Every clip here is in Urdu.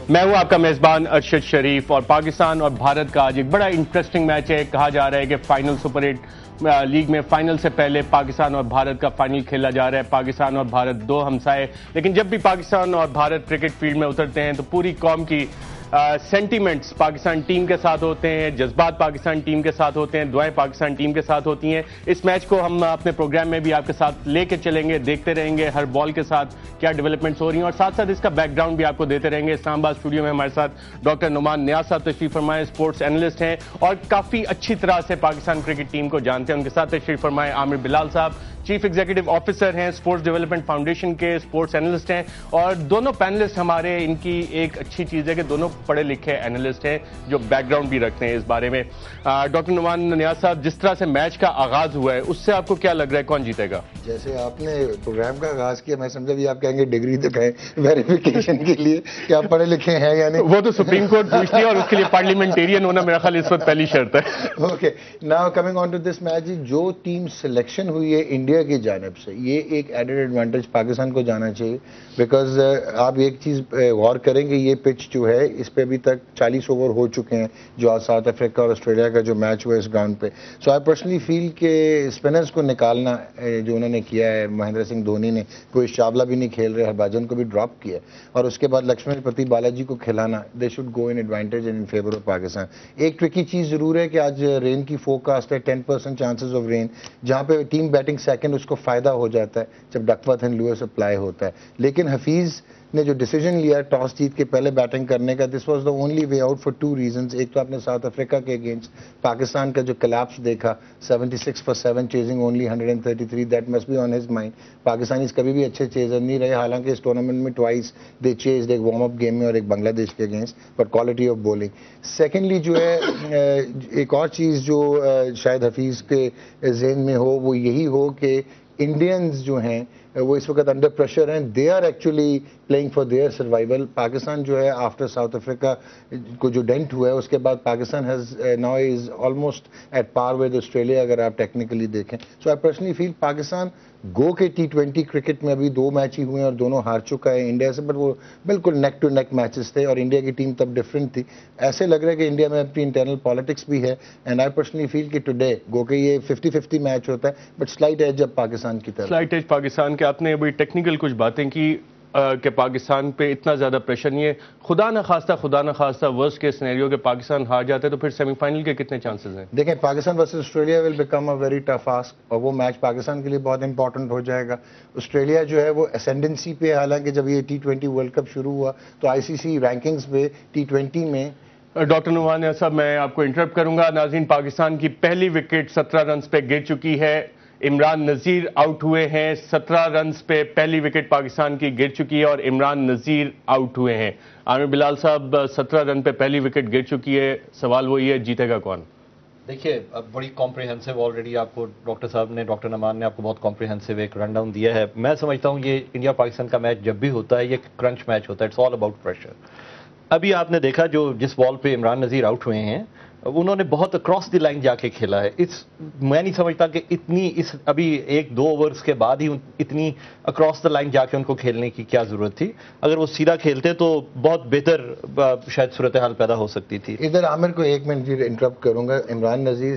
میں ہوں آپ کا میزبان ارشد شریف، اور پاکستان اور بھارت کا آج ایک بڑا انٹرسٹنگ میچ ہے۔ کہا جا رہا ہے کہ فائنل سپر 8 لیگ میں فائنل سے پہلے پاکستان اور بھارت کا فائنل کھیلا جا رہا ہے۔ پاکستان اور بھارت دو ہمسائے، لیکن جب بھی پاکستان اور بھارت کرکٹ فیلڈ میں اترتے ہیں تو پوری قوم کی سینٹیمنٹس پاکستان ٹیم کے ساتھ ہوتے ہیں، جذبات پاکستان ٹیم کے ساتھ ہوتے ہیں، دعائیں پاکستان ٹیم کے ساتھ ہوتی ہیں۔ اس میچ کو ہم اپنے پروگرام میں بھی آپ کے ساتھ لے کے چلیں گے، دیکھتے رہیں گے ہر بال کے ساتھ کیا ڈیولپمنٹس ہو رہی ہیں، اور ساتھ ساتھ اس کا بیک گراؤنڈ بھی آپ کو دیتے رہیں گے۔ اسلام آباد اسٹوڈیو میں ہمارے ساتھ ڈاکٹر نعمان نیاز صاحب تشریف فرمائے، اسپورٹس اینالسٹ ہیں اور کافی اچھی طرح سے پاکستان کرکٹ ٹیم کو جانتے ہیں۔ ان کے ساتھ تشریف فرمائے Amir Bilal sahab, chief executive officer ہیں اسپورٹس ڈیولپمنٹ فاؤنڈیشن کے، اسپورٹس اینالسٹ ہیں، اور دونوں پینلسٹ ہمارے، ان کی ایک اچھی چیز ہے کہ دونوں پڑھے لکھے اینالسٹ ہیں جو بیک گراؤنڈ بھی رکھتے ہیں اس بارے میں۔ ڈاکٹر نعمان نیاز صاحب، جس طرح سے میچ کا آغاز ہوا ہے اس سے آپ کو کیا لگ رہا ہے کون جیتے گا؟ جیسے آپ نے پروگرام کا آغاز کیا، میں سمجھا بھی آپ کہیں گے ڈگری دکھائیں ویریفیکیشن کے لیے کہ آپ پڑھے لکھے ہیں یا نہیں۔ وہ تو سپریم کورٹ پوچھتی ہے اور اس کے لیے پارلیمنٹیرین ہونا میرا خیال اس وقت پہلی شرط ہے۔ Okay, now coming on to this match, جو ٹیم سلیکشن ہوئی ہے انڈیا کی جانب سے، یہ ایک ایڈڈ ایڈوانٹیج پاکستان کو جانا چاہیے، بیکاز آپ ایک چیز غور کریں کہ یہ پچ جو ہے اس پہ ابھی تک 40 اوور ہو چکے ہیں جو آج ساؤتھ افریقہ اور آسٹریلیا کا جو میچ ہوا اس گراؤنڈ پہ۔ سو آئی پرسنلی فیل کہ اسپنرز کو نکالنا جو انہوں نے کیا ہے، مہندر سنگھ دھونی نے، کوئی چاولہ بھی نہیں کھیل رہے، ہربھجن کو بھی ڈراپ کیا، اور اس کے بعد لکشمن پتی بالاجی کو کھلانا، they should go in advantage in favour of Pakistan. ایک ٹرکی چیز ضرور ہے کہ آج رین کی فوکاسٹ ہے 10% چانسز آف رین، جہاں پہ ٹیم بیٹنگ سیکنڈ اس کو فائدہ ہو جاتا ہے جب ڈکورتھ اینڈ لوئس اپلائی ہوتا ہے، لیکن حفیظ نے جو ڈیسیجن لیا ٹاس جیت کے پہلے بیٹنگ کرنے کا، this was the only way out for 2 reasons. ایک تو آپ نے ساؤتھ افریقہ کے اگینسٹ پاکستان کا جو کلیپس دیکھا، 76 for 7 chasing only 133، that must be on his mind. Pakistanis کبھی بھی اچھے چیزر نہیں رہے، حالانکہ اس ٹورنامنٹ میں ٹوائس دے چیزڈ، ایک وارم اپ گیم میں اور ایک بنگلہ دیش کے against, but quality of bowling. Secondly جو ہے ایک اور چیز جو شاید حفیظ کے ذہن میں ہو وہ یہی ہو کہ انڈینز جو ہیں وہ اس وقت انڈر پریشر ہیں، they are actually playing for their survival. Pakistan جو ہے آفٹر ساؤتھ افریقہ کو جو ڈینٹ ہوا ہے اس کے بعد Pakistan has now is almost at par with Australia اگر آپ ٹیکنیکلی دیکھیں۔ سو آئی پرسنلی فیل پاکستان گو کے T20 کرکٹ میں ابھی 2 میچ ہی ہوئے ہیں اور دونوں ہار چکا ہے انڈیا سے، بٹ وہ بالکل نیک ٹو نیک میچز تھے اور انڈیا کی ٹیم تب ڈفرینٹ تھی۔ ایسے لگ رہا ہے کہ انڈیا میں اپنی انٹرنل پالیٹکس بھی ہے، اینڈ آئی پرسنلی فیل کہ ٹوڈے گو کہ یہ 50-50 میچ ہوتا ہے، بٹ سلائٹ ایج اب پاکستان کی طرف، سلائٹ ایج پاکستان کے۔ آپ نے ابھی ٹیکنیکل کچھ باتیں کی کہ پاکستان پہ اتنا زیادہ پریشر نہیں ہے، خدا نہ خواستہ ورسٹ کیس سینیریو کہ پاکستان ہار جاتا ہے تو پھر سیمی فائنل کے کتنے چانسز ہیں؟ دیکھیں Pakistan versus Australia will become a very tough ask, اور وہ میچ پاکستان کے لیے بہت امپورٹنٹ ہو جائے گا۔ آسٹریلیا جو ہے وہ اسینڈنسی پہ، حالانکہ جب یہ T20 ورلڈ کپ شروع ہوا تو ICC رینکنگز پہ T20 میں۔ ڈاکٹر نعمان نیاز صاحب، میں آپ کو انٹرپٹ کروں گا۔ ناظرین، پاکستان کی پہلی وکٹ 17 رنز پہ گر چکی ہے، عمران نذیر آؤٹ ہوئے ہیں، 17 رنز پہ پہلی وکٹ پاکستان کی گر چکی ہے اور عمران نذیر آؤٹ ہوئے ہیں۔ عامر بلال صاحب، 17 رن پہ پہلی وکٹ گر چکی ہے، سوال وہی ہے جیتے گا کون؟ دیکھیے، بڑی کمپریہنسو آلریڈی آپ کو ڈاکٹر صاحب نے، ڈاکٹر نعمان نے آپ کو بہت کمپریہنسو ایک رن ڈاؤن دیا ہے۔ میں سمجھتا ہوں یہ انڈیا پاکستان کا میچ جب بھی ہوتا ہے یہ کرنچ میچ ہوتا ہے، اٹس آل اباؤٹ پریشر۔ ابھی آپ نے دیکھا جو جس بال پہ عمران نذیر آؤٹ ہوئے ہیں انہوں نے بہت اکراس دی لائن جا کے کھیلا ہے۔ میں نہیں سمجھتا کہ اتنی ابھی 1-2 اوورز کے بعد ہی اتنی اکراس دی لائن جا کے ان کو کھیلنے کی کیا ضرورت تھی۔ اگر وہ سیدھا کھیلتے تو بہت بہتر شاید صورتحال پیدا ہو سکتی تھی۔ ادھر عامر کو 1 منٹ انٹرپٹ کروں گا۔ Imran Nazir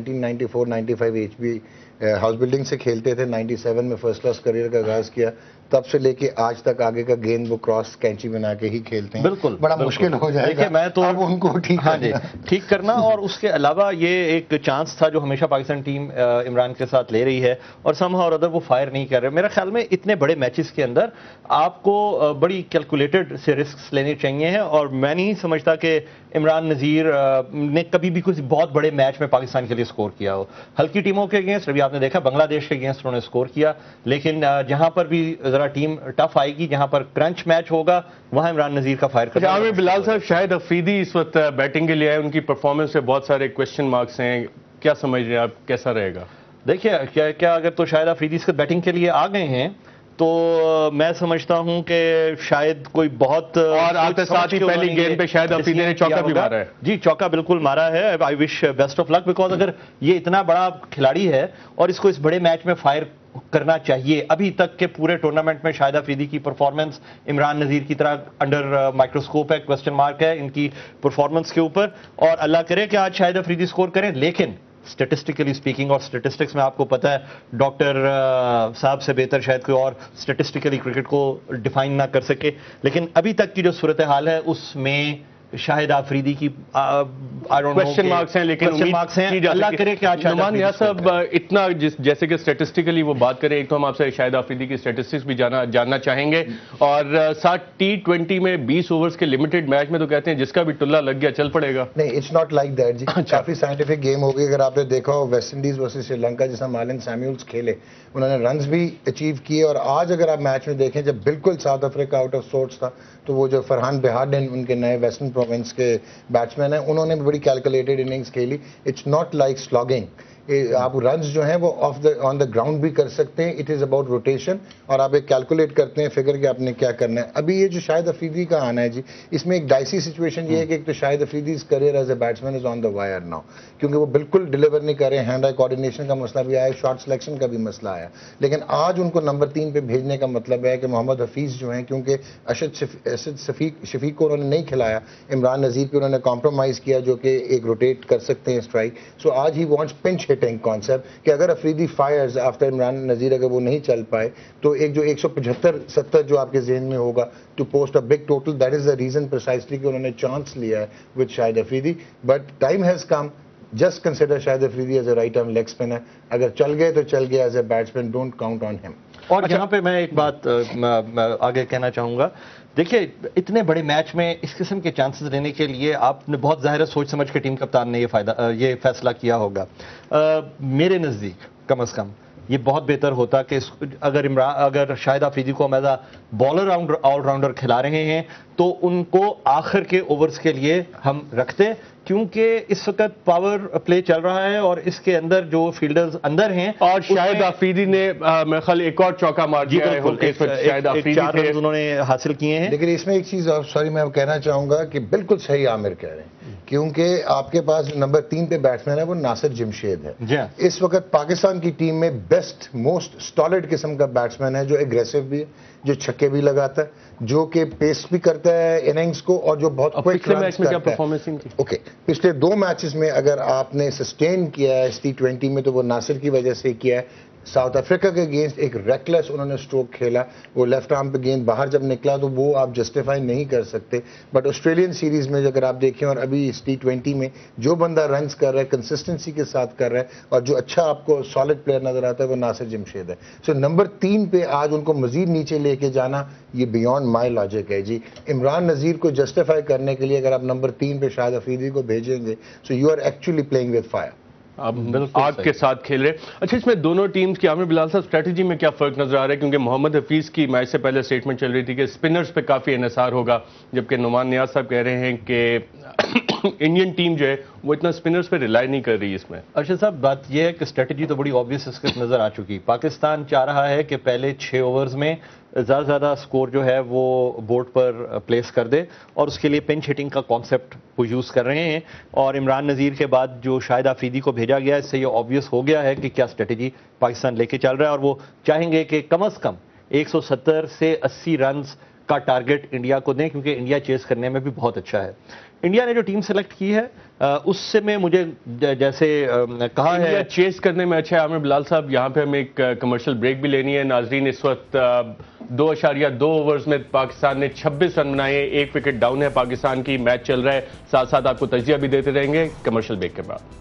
1994-95 HB house building سے کھیلتے تھے، 97 میں فرسٹ کلاس کریئر کا آغاز کیا، تب سے لے کے آج تک آگے کا گیند وہ کراس کینچی بنا کے ہی کھیلتے ہیں۔ بالکل بڑا مشکل ہو جائے گا میں تو اب ان کو ٹھیک کرنا، اور اس کے علاوہ یہ ایک چانس تھا جو ہمیشہ پاکستان ٹیم عمران کے ساتھ لے رہی ہے اور سم ہاؤ اور ادر وہ فائر نہیں کر رہے۔ میرے خیال میں اتنے بڑے میچز کے اندر آپ کو بڑی کیلکولیٹڈ سے رسکس لینے چاہیے ہیں، اور میں نہیں سمجھتا کہ عمران نذیر نے کبھی بھی کچھ بہت بڑے میچ میں پاکستان کے لیے سکور کیا ہو۔ ہلکی ٹیموں کے اگینسٹ ابھی آپ نے دیکھا بنگلہ دیش کے اگینسٹ انہوں نے سکور کیا، لیکن جہاں پر بھی ذرا ٹیم ٹف آئے گی، جہاں پر کرنچ میچ ہوگا، وہاں عمران نذیر کا فائر کرنا۔ عامر بلال صاحب، شاہد افریدی اس وقت بیٹنگ کے لیے آئے، ان کی پرفارمنس سے بہت سارے کویسچن مارکس ہیں، کیا سمجھ رہے ہیں آپ، کیسا رہے گا؟ دیکھیے کیا اگر تو شاہد افریدی سے بیٹنگ کے لیے آ گئے ہیں تو میں سمجھتا ہوں کہ شاید کوئی بہت، اور آتے ساتھ ہی پہلی گیند پہ شاہد افریدی نے چوکا بھی مارا ہے۔ جی چوکا بالکل مارا ہے، I wish best of luck, because اگر یہ اتنا بڑا کھلاڑی ہے اور اس کو اس بڑے میچ میں فائر کرنا چاہیے؟ ابھی تک کے پورے ٹورنامنٹ میں شاہد افریدی کی پرفارمنس عمران نذیر کی طرح انڈر مائکروسکوپ ہے، کوسچن مارک ہے ان کی پرفارمنس کے اوپر، اور اللہ کرے کہ آج شاہد افریدی سکور کریں، لیکن اسٹیٹسٹیکلی اسپیکنگ، اور اسٹیٹسٹکس میں آپ کو پتا ہے ڈاکٹر صاحب سے بہتر شاید کوئی اور اسٹیٹسٹیکلی کرکٹ کو ڈیفائن نہ کر سکے، لیکن ابھی تک کی جو صورتحال ہے اس میں شاہد آفریدی کی کوشچن مارکس ہیں، لیکن اللہ کرے کہ آج نعمان نیاز صاحب اتنا جیسے کہ اسٹیٹسٹیکلی وہ بات کریں، ایک تو ہم آپ سے شاہد آفریدی کی اسٹیٹسٹکس بھی جاننا چاہیں گے، اور ساتھ T20 میں 20 اوورز کے لمیٹڈ میچ میں تو کہتے ہیں جس کا بھی ٹلا لگ گیا چل پڑے گا. نہیں، اٹس ناٹ لائک دیٹ جی. کافی سائنٹیفک گیم ہو گئی. اگر آپ نے دیکھا ہو West Indies versus Sri Lanka جس میں مالن سیمیولز کھیلے، انہوں نے رنز بھی اچیو کیے، اور آج اگر آپ میچ میں دیکھیں جب بالکل South Africa out of sorts تھا تو وہ جو فرحان بہارڈن ان کے نئے ویسٹرن پروونس کے بیٹسمین ہیں، انہوں نے بھی بڑی کیلکولیٹڈ اننگز کھیلی. It's not like slogging. آپ رنز جو ہیں وہ آن دا گراؤنڈ بھی کر سکتے ہیں. اٹ از اباؤٹ روٹیشن، اور آپ ایک کیلکولیٹ کرتے ہیں فگر کہ آپ نے کیا کرنا ہے. ابھی یہ جو شاہد افریدی کا آنا ہے جی، اس میں ایک ڈائسی سچویشن یہ ہے کہ ایک تو Shahid Afridi's career as a batsman is on the wire now, کیونکہ وہ بالکل ڈلیور نہیں کر رہے ہیں. ہینڈ آئی کوآرڈینیشن کا مسئلہ بھی آیا، شاٹ سلیکشن کا بھی مسئلہ آیا. لیکن آج ان کو نمبر 3 پہ بھیجنے کا مطلب ہے کہ محمد حفیظ جو ہیں، کیونکہ ارشد شفیق کو انہوں نے نہیں کھلایا، عمران نذیر پہ انہوں نے کمپرومائز کیا جو کہ ایک روٹیٹ کر سکتے ہیں اسٹرائک. سو آج ہی وانٹس پنچ ہٹنگ کانسیپٹ کہ اگر افریدی فائرز آفٹر عمران نذیر اگر وہ نہیں چل پائے تو ایک جو 175-70 جو آپ کے ذہن میں ہوگا to post a big total, that is the reason precisely کہ انہوں نے چانس لیا ہے with Shahid Afridi. But time has come. Just consider Shahid Afridi as a right arm leg spinner. اگر چل گئے تو چل گئے as a batsman, don't count on him. اور یہاں پہ میں ایک بات آگے کہنا چاہوں گا. دیکھیے اتنے بڑے میچ میں اس قسم کے چانسز لینے کے لیے آپ نے بہت ظاہر سوچ سمجھ کے ٹیم کپتان نے یہ فیصلہ کیا ہوگا. میرے نزدیک کم از کم یہ بہت بہتر ہوتا کہ اگر شاہد آفریدی کو ہم as a bowler all rounder کھلا رہے ہیں تو ان کو آخر کے اوورز کے لیے ہم رکھتے، کیونکہ اس وقت پاور پلے چل رہا ہے اور اس کے اندر جو فیلڈرز اندر ہیں، اور شاہد آفریدی نے میرے خیال ایک اور چوکا مار دیا ہے، شاہد آفریدی 4 رنز انہوں نے حاصل کیے ہیں. لیکن اس میں ایک چیز سوری میں کہنا چاہوں گا کہ بالکل صحیح عامر کہہ رہے ہیں، کیونکہ آپ کے پاس نمبر 3 پہ بیٹسمین ہے وہ ناصر جمشید ہے. اس وقت پاکستان کی ٹیم میں بیسٹ موسٹ سٹالڈ قسم کا بیٹسمین ہے، جو اگریسو بھی ہے، جو چھکے بھی لگاتا ہے، جو کہ پیس بھی کرتا ہے اننگز کو، اور جو بہت پچھلے میچ میں کیا پرفارمنس ان کی؟ اوکے، پچھلے 2 میچز میں اگر آپ نے سسٹین کیا ہے T20 میں تو وہ ناصر کی وجہ سے کیا ہے. ساؤتھ افریقہ کے اگینسٹ ایک ریکلیس انہوں نے سٹروک کھیلا، وہ لیفٹ آرم پہ گیند باہر جب نکلا تو وہ آپ جسٹیفائی نہیں کر سکتے. بٹ آسٹریلین سیریز میں اگر آپ دیکھیں اور ابھی اس T20 میں جو بندہ رنز کر رہا ہے کنسسٹنسی کے ساتھ کر رہا ہے اور جو اچھا آپ کو سالڈ پلیئر نظر آتا ہے وہ ناصر جمشید ہے. سو نمبر 3 پہ آج ان کو مزید نیچے لے کے جانا یہ بیانڈ مائی لاجک ہے جی. عمران نذیر کو جسٹیفائی کرنے کے لیے اگر آپ نمبر 3 پہ شاہد افریدی کو بھیجیں گے so you are actually playing with fire. آپ آگ کے ساتھ کھیل رہے. اچھا، اس میں دونوں ٹیمز کی عامر بلال صاحب اسٹریٹجی میں کیا فرق نظر آ رہا ہے؟ کیونکہ محمد حفیظ کی میچ سے پہلے اسٹیٹمنٹ چل رہی تھی کہ سپنرز پہ کافی انحصار ہوگا، جبکہ نعمان نیاز صاحب کہہ رہے ہیں کہ انڈین ٹیم جو ہے وہ اتنا سپنرز پہ ریلائی نہیں کر رہی. اس میں ارشد صاحب بات یہ ہے کہ اسٹریٹجی تو بڑی آبویس اس کے نظر آ چکی. پاکستان چاہ رہا ہے کہ پہلے 6 اوورز میں زیادہ زیادہ سکور جو ہے وہ بورڈ پر پلیس کر دے، اور اس کے لیے پنچ ہٹنگ کا کانسیپٹ وہ یوز کر رہے ہیں. اور عمران نذیر کے بعد جو شاہد آفریدی کو بھیجا گیا ہے، اس سے یہ آبویس ہو گیا ہے کہ کیا اسٹریٹجی پاکستان لے کے چل رہا ہے، اور وہ چاہیں گے کہ کم از کم 170 سے 80 رنز کا ٹارگٹ انڈیا کو دیں، کیونکہ انڈیا چیز کرنے میں بھی بہت اچھا ہے. انڈیا نے جو ٹیم سلیکٹ کی ہے اس سے میں مجھے جیسے کہا ہے انڈیا چیز کرنے میں اچھا ہے. عامر بلال صاحب یہاں پہ ہمیں ایک کمرشل بریک بھی لینی ہے. ناظرین، اس وقت 2.2 اوورز میں پاکستان نے 26 رن بنائے، 1 وکٹ ڈاؤن ہے پاکستان کی. میچ چل رہا ہے، ساتھ ساتھ آپ کو تجزیہ بھی دیتے رہیں گے کمرشل بریک کے بعد.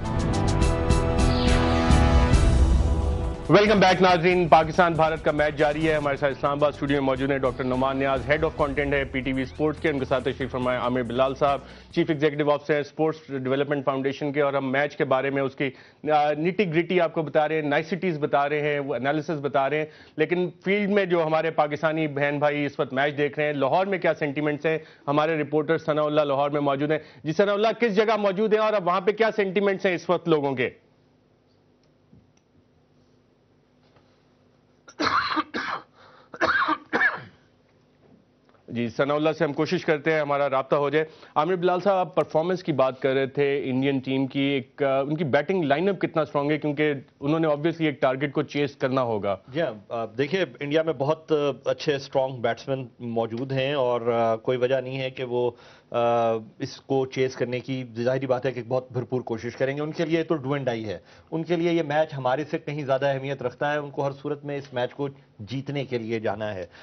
ویلکم بیک ناظرین. پاکستان بھارت کا میچ جاری ہے. ہمارے ساتھ اسلام آباد اسٹوڈیو میں موجود ہیں doctor Noman Niaz, head of content ہے PTV اسپورٹس کے. ان کے ساتھ تشریف فرمائے Amir Bilal sahab, chief executive officer sports development foundation کے. اور ہم میچ کے بارے میں اس کی نیٹی گریٹی آپ کو بتا رہے ہیں، نائسٹیز بتا رہے ہیں، وہ انالیسس بتا رہے ہیں. لیکن فیلڈ میں جو ہمارے پاکستانی بہن بھائی اس وقت میچ دیکھ رہے ہیں، لاہور میں کیا سینٹیمنٹس ہیں؟ ہمارے رپورٹر ثناء اللہ لاہور میں موجود ہیں. جی ثناء اللہ، کس جگہ موجود ہیں اور اب وہاں پہ کیا سینٹیمنٹس ہیں اس وقت لوگوں کے؟ جی ثناءاللہ سے ہم کوشش کرتے ہیں ہمارا رابطہ ہو جائے. عامر بلال صاحب آپ پرفارمنس کی بات کر رہے تھے انڈین ٹیم کی, ایک ان کی بیٹنگ لائن اپ کتنا اسٹرانگ ہے کیونکہ انہوں نے آبویسلی ایک ٹارگٹ کو چیز کرنا ہوگا. جی ہاں, دیکھیے انڈیا میں بہت اچھے اسٹرانگ بیٹسمین موجود ہیں اور کوئی وجہ نہیں ہے کہ وہ اس کو چیز کرنے کی, ظاہری بات ہے کہ بہت بھرپور کوشش کریں گے. ان کے لیے تو ڈو اینڈ ڈائی ہے, ان کے لیے یہ میچ ہمارے سے کہیں زیادہ اہمیت رکھتا ہے. ان کو ہر صورت میں اس میچ کو جیتنے کے لیے جانا ہے.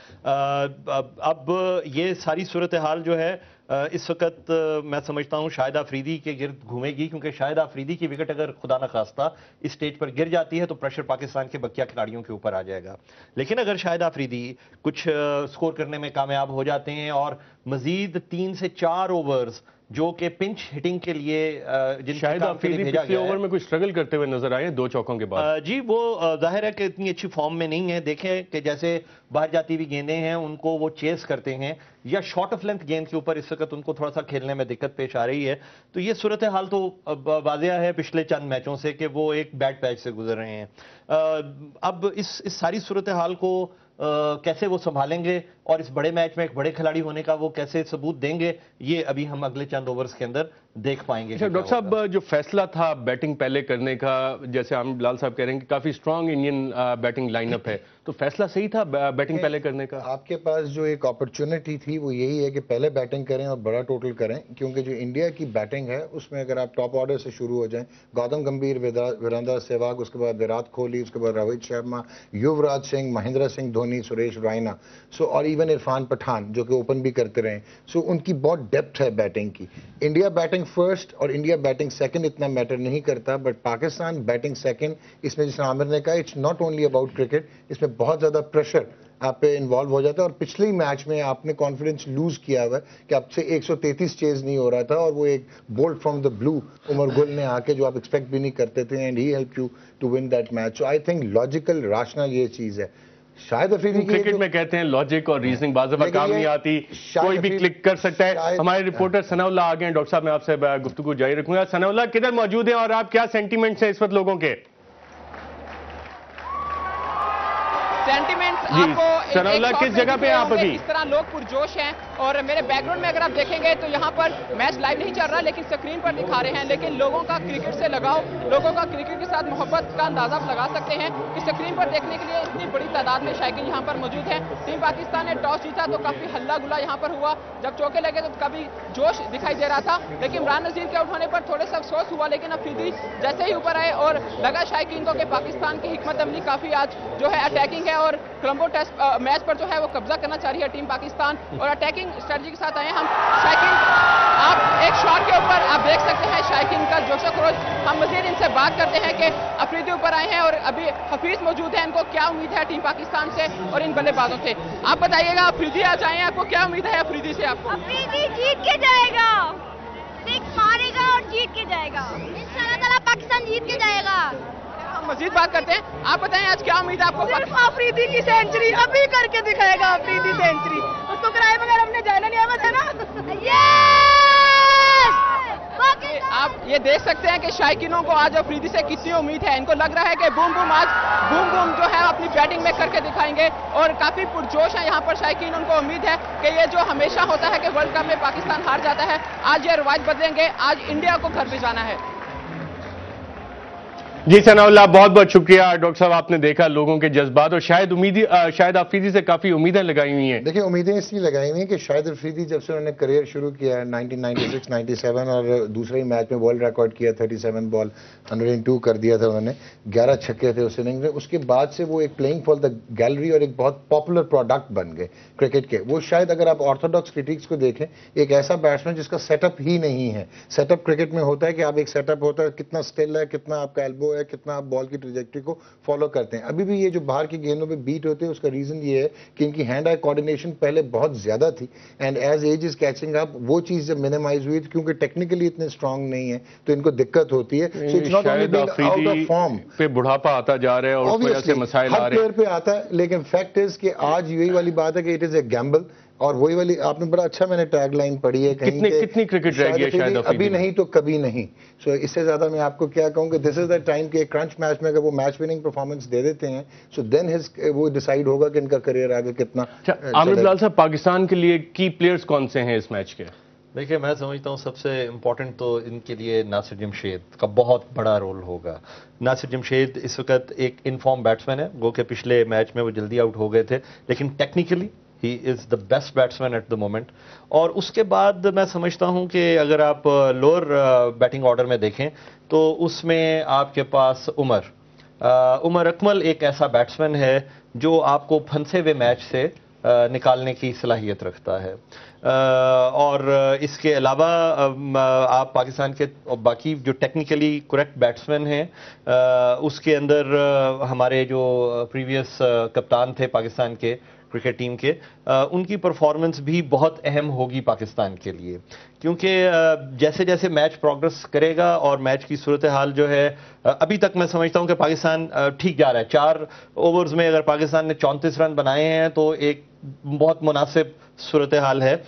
اب یہ ساری صورتحال جو ہے اس وقت میں سمجھتا ہوں شاہد آفریدی کے گرد گھومے گی, کیونکہ شاہد آفریدی کی وکٹ اگر خدا نخواستہ اس سٹیج پر گر جاتی ہے تو پریشر پاکستان کے بقیہ کھلاڑیوں کے اوپر آ جائے گا. لیکن اگر شاہد آفریدی کچھ سکور کرنے میں کامیاب ہو جاتے ہیں اور مزید 3 سے 4 اوورز جو کہ پنچ ہٹنگ کے لیے شاہد آفریدی پچھلے اوور میں کچھ اسٹرگل کرتے ہوئے نظر آئے 2 چوکوں کے بعد. جی وہ ظاہر ہے کہ اتنی اچھی فارم میں نہیں ہے. دیکھیں کہ جیسے باہر جاتی ہوئی گیندیں ہیں ان کو وہ چیز کرتے ہیں, یا شارٹ آف لینتھ گیند کے اوپر اس وقت ان کو تھوڑا سا کھیلنے میں دقت پیش آ رہی ہے. تو یہ صورتحال تو واضح ہے پچھلے چند میچوں سے کہ وہ ایک بیڈ پیچ سے گزر رہے ہیں. اب اس ساری صورتحال کو کیسے وہ سنبھالیں گے اور اس بڑے میچ میں ایک بڑے کھلاڑی ہونے کا وہ کیسے ثبوت دیں گے, یہ ابھی ہم اگلے چند اوورز کے اندر دیکھ پائیں گے. ڈاکٹر صاحب جو فیصلہ تھا بیٹنگ پہلے کرنے کا, جیسے عامر بلال صاحب کہہ رہے ہیں کہ کافی strong Indian batting line up ہے, تو فیصلہ صحیح تھا بیٹنگ پہلے کرنے کا؟ آپ کے پاس جو ایک اپرچونٹی تھی وہ یہی ہے کہ پہلے بیٹنگ کریں اور بڑا ٹوٹل کریں, کیونکہ جو انڈیا کی بیٹنگ ہے اس میں اگر آپ ٹاپ آرڈر سے شروع ہو جائیں, گوتم گمبھیر, وریندر سہواگ, اس کے بعد وراٹ کوہلی, اس کے بعد روہت شرما, یووراج سنگھ, مہندر سنگھ دھونی, سریش رائنا, اور ایون عرفان پٹھان جو کہ اوپن بھی کرتے رہے, ان کی بہت ڈیپتھ ہے بیٹنگ کی. انڈیا بیٹنگ فرسٹ اور انڈیا بیٹنگ سیکنڈ اتنا میٹر نہیں کرتا, بٹ پاکستان بیٹنگ سیکنڈ, اس میں جس عامر نے کہا it's not only about cricket, اس میں بہت زیادہ پریشر آپ پہ انوالو ہو جاتا ہے. اور پچھلے ہی میچ میں آپ نے کانفیڈنس لوز کیا ہوا ہے کہ آپ سے 133 چیز نہیں ہو رہا تھا, اور وہ ایک بولٹ فرام دا بلو عمر گل نے آ کے جو آپ ایکسپیکٹ بھی نہیں کرتے تھے, and he help you to win that match. So I think logical rational یہ چیز ہے. شاید افریدی کرکٹ میں کہتے ہیں لاجک اور ریزننگ بعض دفعہ کام نہیں آتی, کوئی بھی کلک کر سکتا ہے. ہمارے رپورٹر ثناءاللہ آ گئے ہیں. ڈاکٹر صاحب میں آپ سے گفتگو جاری رکھوں گا. ثناءاللہ کدھر موجود ہیں اور آپ کیا سینٹیمنٹس ہیں اس وقت لوگوں کے؟ ثناءاللہ کس جگہ پہ آپ ابھی؟ اس طرح لوگ پرجوش ہیں, اور میرے بیک گراؤنڈ میں اگر آپ دیکھیں گے تو یہاں پر میچ لائیو نہیں چل رہا لیکن سکرین پر دکھا رہے ہیں. لیکن لوگوں کا کرکٹ سے لگاؤ, لوگوں کا کرکٹ کے ساتھ محبت کا اندازہ آپ لگا سکتے ہیں کہ سکرین پر دیکھنے کے لیے اتنی بڑی تعداد میں شائقین یہاں پر موجود ہیں. ٹیم پاکستان نے ٹاس جیتا تو کافی ہلہ گلا یہاں پر ہوا, جب چوکے لگے تو کافی جوش دکھائی دے رہا تھا, لیکن عمران نذیر کے اٹھانے پر تھوڑے سے افسوس ہوا. لیکن افریدی جیسے ہی اوپر آئے اور لگا شائقین کو کہ پاکستان کی حکمت عملی کافی آج جو ہے اٹیکنگ ہے, اور کولمبو ٹیسٹ میچ پر جو ہے وہ قبضہ کرنا چاہ رہی ہے ٹیم پاکستان, اور اٹیکنگ اسٹریٹجی کے ساتھ آئے ہم. شائقین آپ ایک شاٹ کے اوپر آپ دیکھ سکتے ہیں شائقین کا جوش و خروش. ہم مزید ان سے بات کرتے ہیں کہ افریدی اوپر آئے ہیں اور ابھی حفیظ موجود ہیں, ان کو کیا امید ہے ٹیم پاکستان سے اور ان بلے بازوں سے. آپ بتائیے گا افریدی آ جائیں, آپ کو کیا امید ہے افریدی سے؟ آپ کو افریدی جیت کے جائے گا, سکس مارے گا اور جیت کے جائے گا, انشاءاللہ تعالیٰ پاکستان جیت کے جائے گا. ہم مزید بات کرتے ہیں, آپ بتائیں آج کیا امید ہے آپ کو؟ افریدی کی سینچری ابھی کر کے دکھائے گا, افریدی سینچری, اس کو کرائے بغیر ہم نے جانا نہیں آیا تھا نا. آپ یہ دیکھ سکتے ہیں کہ شائقینوں کو آج افریدی سے کتنی امید ہے. ان کو لگ رہا ہے کہ بوم بوم آج بوم بوم جو ہے اپنی بیٹنگ میں کر کے دکھائیں گے, اور کافی پرجوش ہیں یہاں پر شائقین. ان کو امید ہے کہ یہ جو ہمیشہ ہوتا ہے کہ ورلڈ کپ میں پاکستان ہار جاتا ہے, آج یہ رواج بدلیں گے, آج انڈیا کو گھر بھجانا ہے. جی ثناءاللہ بہت بہت شکریہ. ڈاکٹر صاحب آپ نے دیکھا لوگوں کے جذبات, اور شاید آفریدی سے کافی امیدیں لگائی ہوئی ہیں. دیکھیں امیدیں اس لیے لگائی ہوئی ہیں کہ شاید آفریدی جب سے انہوں نے کریئر شروع کیا ہے 1996-97 اور دوسرے ہی میچ میں ورلڈ ریکارڈ کیا 37 بال 102 کر دیا تھا انہوں نے, 11 چھکے تھے اس اننگ میں. اس کے بعد سے وہ ایک پلینگ فار دا گیلری اور ایک بہت پاپولر پروڈکٹ بن گئے کرکٹ کے. وہ شاید اگر آپ آرتھوڈاکس کرٹکس کو دیکھیں, ایک ایسا بیٹسمین جس کا سیٹ اپ ہی نہیں ہے. سیٹ اپ کرکٹ میں ہوتا ہے کہ آپ ایک سیٹ اپ ہوتا ہے, کتنا سٹل ہے, کتنا آپ کا ایلبو ہے, کتنا آپ بال کی ٹریجیکٹری کو فالو کرتے ہیں. ابھی بھی یہ جو باہر کی گیندوں پہ بیٹ ہوتے ہیں اس کا ریزن یہ ہے کہ ان کی ہینڈ آئی کوآرڈینیشن پہلے بہت زیادہ تھی, and as age is catching up وہ چیز جب منیمائز ہوئی تھی, کیونکہ ٹیکنیکلی اتنے اسٹرانگ نہیں ہیں تو ان کو دقت ہوتی ہے. شاید آفریدی پہ بڑھاپا آتا جا رہا ہے اور اس وجہ سے مسائل آ رہے ہیں. ہر پلیئر پہ آتا ہے, لیکن فیکٹ از کہ آج یہی والی بات ہے کہ اٹ از اے گیمبل. اور وہی والی آپ نے بڑا اچھا میں نے ٹیگ لائن پڑھی ہے کہیں کتنی کرکٹ رہ گئی ہے شاہد افریدی؟ ابھی نہیں تو کبھی نہیں. سو اس سے زیادہ میں آپ کو کیا کہوں کہ دس از دا ٹائم کہ کرنچ میچ میں اگر وہ میچ وننگ پرفارمنس دے دیتے ہیں سو دین وہ ڈیسائیڈ ہوگا کہ ان کا کریئر آگے کتنا. عامر بلال صاحب، پاکستان کے لیے کی پلیئرز کون سے ہیں اس میچ کے؟ دیکھیے میں سمجھتا ہوں سب سے امپورٹنٹ تو ان کے لیے ناصر جمشید کا بہت بڑا رول ہوگا. ناصر جمشید اس وقت ایک انفارم بیٹسمین ہے، گو کہ پچھلے میچ میں وہ جلدی آؤٹ ہو گئے تھے، لیکن technically he is the best batsman at the moment. اور اس کے بعد میں سمجھتا ہوں کہ اگر آپ لوور بیٹنگ آرڈر میں دیکھیں تو اس میں آپ کے پاس عمر اکمل ایک ایسا بیٹسمین ہے جو آپ کو پھنسے ہوئے میچ سے نکالنے کی صلاحیت رکھتا ہے. اور اس کے علاوہ آپ پاکستان کے باقی جو ٹیکنیکلی کریکٹ بیٹسمین ہیں اس کے اندر ہمارے جو پریویس کپتان تھے پاکستان کے کرکٹ ٹیم کے، ان کی پرفارمنس بھی بہت اہم ہوگی پاکستان کے لیے، کیونکہ جیسے جیسے میچ پروگرس کرے گا اور میچ کی صورتحال جو ہے ابھی تک میں سمجھتا ہوں کہ پاکستان ٹھیک جا رہا ہے. 4 اوورز میں اگر پاکستان نے 34 رن بنائے ہیں تو ایک بہت مناسب صورتحال ہے،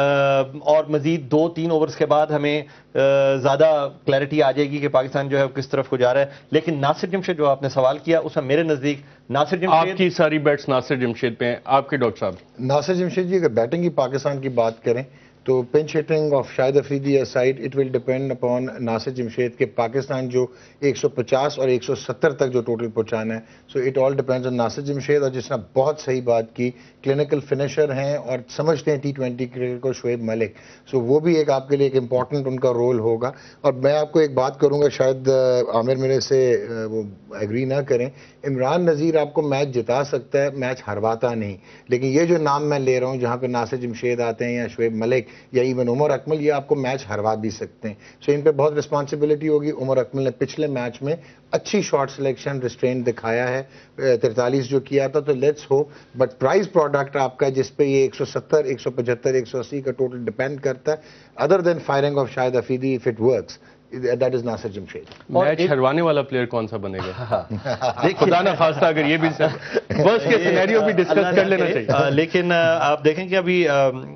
اور مزید 2-3 اوورز کے بعد ہمیں زیادہ کلیئرٹی آ جائے گی کہ پاکستان جو ہے کس طرف کو جا رہا ہے. لیکن ناصر جمشید جو آپ نے سوال کیا اس میں میرے نزدیک ناصر جمشید، آپ کی ساری بیٹس ناصر جمشید پہ ہیں. آپ کے ڈاکٹر صاحب؟ ناصر جمشید جی اگر بیٹنگ کی پاکستان کی بات کریں تو punch hitting of Shahid Afridi aside it will depend upon Nasir Jamshed کے پاکستان جو 150 اور 170 تک جو ٹوٹل پہنچانا ہے. So it all depends on Nasir Jamshed. اور جس نے بہت صحیح بات کی، کلینکل فنشر ہیں اور سمجھتے ہیں T20 کرکٹ کو، شعیب ملک. سو وہ بھی ایک آپ کے لیے ایک امپورٹنٹ ان کا رول ہوگا. اور میں آپ کو ایک بات کروں گا، شاید عامر میرے سے وہ ایگری نہ کریں، عمران نذیر آپ کو میچ جتا سکتا ہے، میچ ہرواتا نہیں. لیکن یہ جو نام میں لے رہا ہوں جہاں پہ ناصر جمشید آتے ہیں یا شعیب ملک یا ایون عمر اکمل، یہ آپ کو میچ ہروا بھی سکتے ہیں. سو ان پہ بہت رسپانسبلٹی ہوگی. عمر اکمل نے پچھلے میچ میں اچھی شارٹ سلیکشن ریسٹرین دکھایا ہے، 43 جو کیا تھا. تو لیٹس ہو، بٹ پرائز پروڈکٹ آپ کا جس پہ یہ 170 175 180 کا ٹوٹل ڈیپینڈ کرتا ہے، other than firing of Shahid Afridi if it works, that is Nasir Jamshed. Match ہروانے والا پلیئر کون سا بنے گا؟ خدا نہ خواستہ اگر یہ بھی ورسٹ کے سینیریو بھی ڈسکس کر لینا چاہیے. لیکن آپ دیکھیں کہ ابھی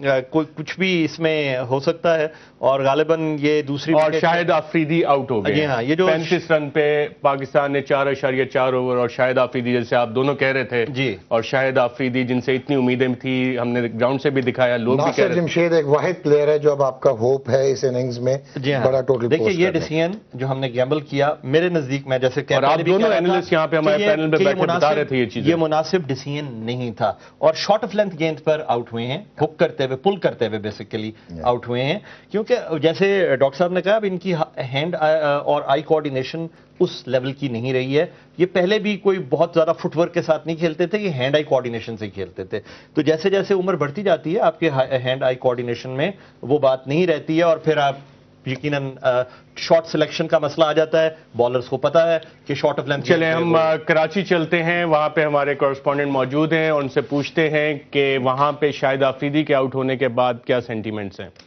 کچھ بھی اس میں ہو سکتا ہے، اور غالباً یہ دوسری اور شاہد آفریدی آؤٹ ہو گئے. جی ہاں، یہ جو 35 رن پہ پاکستان نے 4.4 اوور، اور شاہد آفریدی جیسے آپ دونوں کہہ رہے تھے جی، اور شاہد آفریدی جن سے اتنی امیدیں تھی، ہم نے گراؤنڈ سے بھی دکھایا، لوگ بھی کہہ ناصر رہے تھے. جمشید ایک واحد پلیئر ہے جو اب آپ کا ہوپ ہے اس اننگز میں. جی ہاں، بڑا ٹوٹل دیکھیے یہ ڈیسیژن جو ہم نے گیمبل کیا میرے نزدیک میں جیسے اور آپ دونوں اینالسٹ یہاں پہ ہمارے پینل پہ بیٹھے بتا رہے تھے یہ چیزیں، یہ مناسب ڈیسیژن نہیں تھا، اور شارٹ آف لینتھ گیند پر آؤٹ ہوئے ہیں، ہک کرتے ہوئے، پل کرتے ہوئے بیسیکلی آؤٹ ہوئے ہیں. کیونکہ جیسے ڈاکٹر صاحب نے کہا اب ان کی ہینڈ اور آئی کوآرڈینیشن اس لیول کی نہیں رہی ہے. یہ پہلے بھی کوئی بہت زیادہ فٹ ورک کے ساتھ نہیں کھیلتے تھے، یہ ہینڈ آئی کوآرڈینیشن سے کھیلتے تھے. تو جیسے جیسے عمر بڑھتی جاتی ہے آپ کے ہینڈ آئی کوآرڈینیشن میں وہ بات نہیں رہتی ہے، اور پھر آپ یقیناً شارٹ سلیکشن کا مسئلہ آ جاتا ہے. بالرز کو پتا ہے کہ شارٹ آف لینتھ. چلیں ہم کراچی چلتے ہیں، وہاں پہ ہمارے کورسپونڈنٹ موجود ہیں اور ان سے پوچھتے ہیں کہ وہاں پہ شاہد آفریدی کے آؤٹ ہونے کے بعد کیا سینٹیمنٹس ہیں.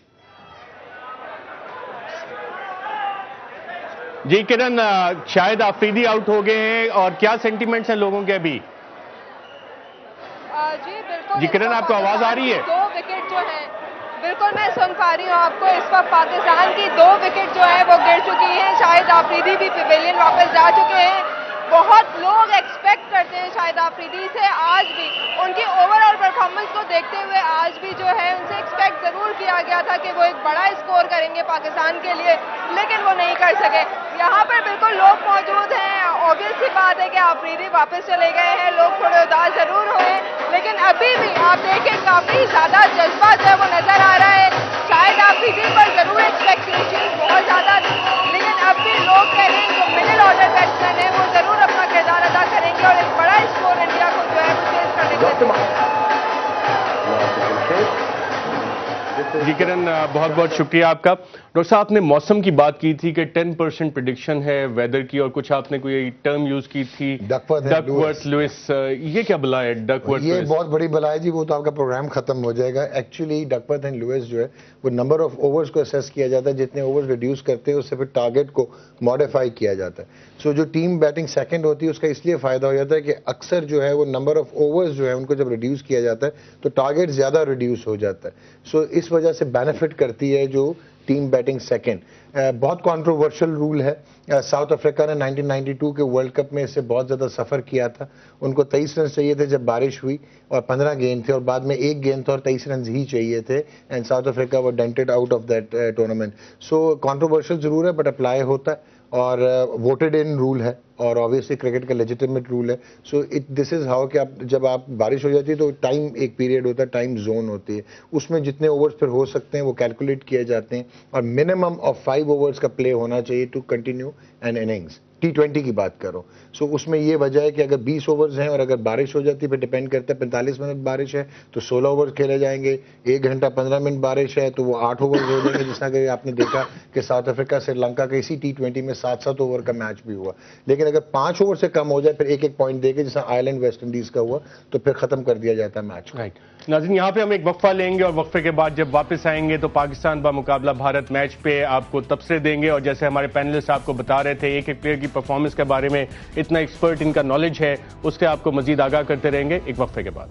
جی کرن، شاہد آفریدی آؤٹ ہو گئے ہیں اور کیا سینٹیمنٹس ہیں لوگوں کے ابھی؟ جی بالکل. جی کرن، آپ کو آواز آ رہی ہے؟ 2 وکٹ جو ہے، بالکل میں سن پا رہی ہوں آپ کو. اس وقت پاکستان کی 2 وکٹ جو ہے وہ گر چکی ہیں. شاہد آفریدی بھی پیویلین واپس جا چکے ہیں. بہت لوگ ایکسپیکٹ کرتے ہیں شاہد آفریدی سے، آج بھی ان کی اوور آل پرفارمنس کو دیکھتے ہوئے آج بھی جو ہے ان سے ایکسپیکٹ ضرور کیا گیا تھا کہ وہ ایک بڑا اسکور کریں گے پاکستان کے لیے، لیکن وہ نہیں کر سکے. یہاں پر بالکل لوگ موجود ہیں. آبویس سی بات ہے کہ آفریدی واپس چلے گئے ہیں، لوگ تھوڑے اداس ضرور ہوئے، لیکن ابھی بھی آپ دیکھیں کافی زیادہ جذبہ جو ہے وہ نظر آ رہا ہے. شاہد آفریدی پر ضرور ایکسپیکٹیشن بہت زیادہ تھی، لیکن اب بھی لوگ کہہ رہے ہیں جو مڈل آرڈر بیٹسمین ہیں وہ ضرور اپنا کردار ادا کریں گے اور ایک بڑا اسکور انڈیا کو جو ہے وہ چیز کرنے کے لیے. جی کرن، بہت بہت شکریہ آپ کا. ڈاکٹر صاحب آپ نے موسم کی بات کی تھی کہ 10% پریڈکشن ہے ویدر کی، اور کچھ آپ نے کوئی ٹرم یوز کی تھی ڈک ورتھ لوئس. یہ کیا بلا ہے ڈک ورتھ لوئس؟ یہ بہت بڑی بلا ہے جی. وہ تو آپ کا پروگرام ختم ہو جائے گا. Actually Duckworth and Lewis جو ہے وہ نمبر آف اوورز کو اسیس کیا جاتا ہے. جتنے اوورز ریڈیوس کرتے ہیں اس سے پھر ٹارگیٹ کو ماڈیفائی کیا جاتا ہے. سو جو ٹیم بیٹنگ سیکنڈ ہوتی ہے اس کا اس لیے فائدہ ہو جاتا ہے کہ اکثر جو ہے وہ نمبر آف اوورز جو ہے ان کو جب ریڈیوس کیا جاتا ہے تو ٹارگیٹ زیادہ ریڈیوس ہو جاتا ہے. سو اس وجہ سے بینیفٹ کرتی ہے جو ٹیم بیٹنگ سیکنڈ. بہت کانٹروورشل رول ہے. ساؤتھ افریقہ نے 1992 کے ورلڈ کپ میں اس سے بہت زیادہ سفر کیا تھا. ان کو 23 رنز چاہیے تھے جب بارش ہوئی، اور 15 گیند تھے، اور بعد میں 1 گیند تھا اور 23 رنز ہی چاہیے تھے. اینڈ ساؤتھ افریقہ وہ dented out of that tournament. So controversial ضرور ہے بٹ اپلائی ہوتا ہے، اور ووٹڈ ان رول ہے، اور آبویسلی کرکٹ کا لیجیٹیمیٹ رول ہے. سو دس از ہاؤ کہ جب آپ بارش ہو جاتی ہے تو ٹائم ایک پیریڈ ہوتا ہے، ٹائم زون ہوتی ہے، اس میں جتنے اوورز پھر ہو سکتے ہیں وہ کیلکولیٹ کیے جاتے ہیں، اور منیمم آف 5 اوورز کا پلے ہونا چاہیے to continue N innings. T20 کی بات کرو. سو اس میں یہ وجہ ہے کہ اگر 20 اوورز ہیں اور اگر بارش ہو جاتی ہے، پھر ڈیپینڈ کرتا ہے 45 منٹ بارش ہے تو 16 اوورز کھیلے جائیں گے. 1 گھنٹہ 15 منٹ بارش ہے تو وہ 8 اوورز ہو جائیں گے. جس طرح کہ آپ نے دیکھا کہ ساؤتھ افریقہ سری لنکا کا اسی T20 میں 7 اوور کا میچ بھی ہوا. لیکن اگر 5 اوور سے کم ہو جائے پھر 1 پوائنٹ دے کے، جیسا آئرلینڈ ویسٹ انڈیز کا ہوا، تو پھر ختم کر دیا جاتا ہے میچ. ناظرین، یہاں پہ ہم ایک وقفہ لیں گے، اور وقفے کے بعد جب واپس آئیں گے تو پاکستان بمقابلہ بھارت میچ پہ آپ کو تبصرے دیں گے. اور جیسے ہمارے پینلسٹ آپ کو بتا رہے تھے ایک پلیئر کی پرفارمنس کے بارے میں اتنا ایکسپرٹ ان کا نالج ہے، اس سے آپ کو مزید آگاہ کرتے رہیں گے ایک وقفے کے بعد.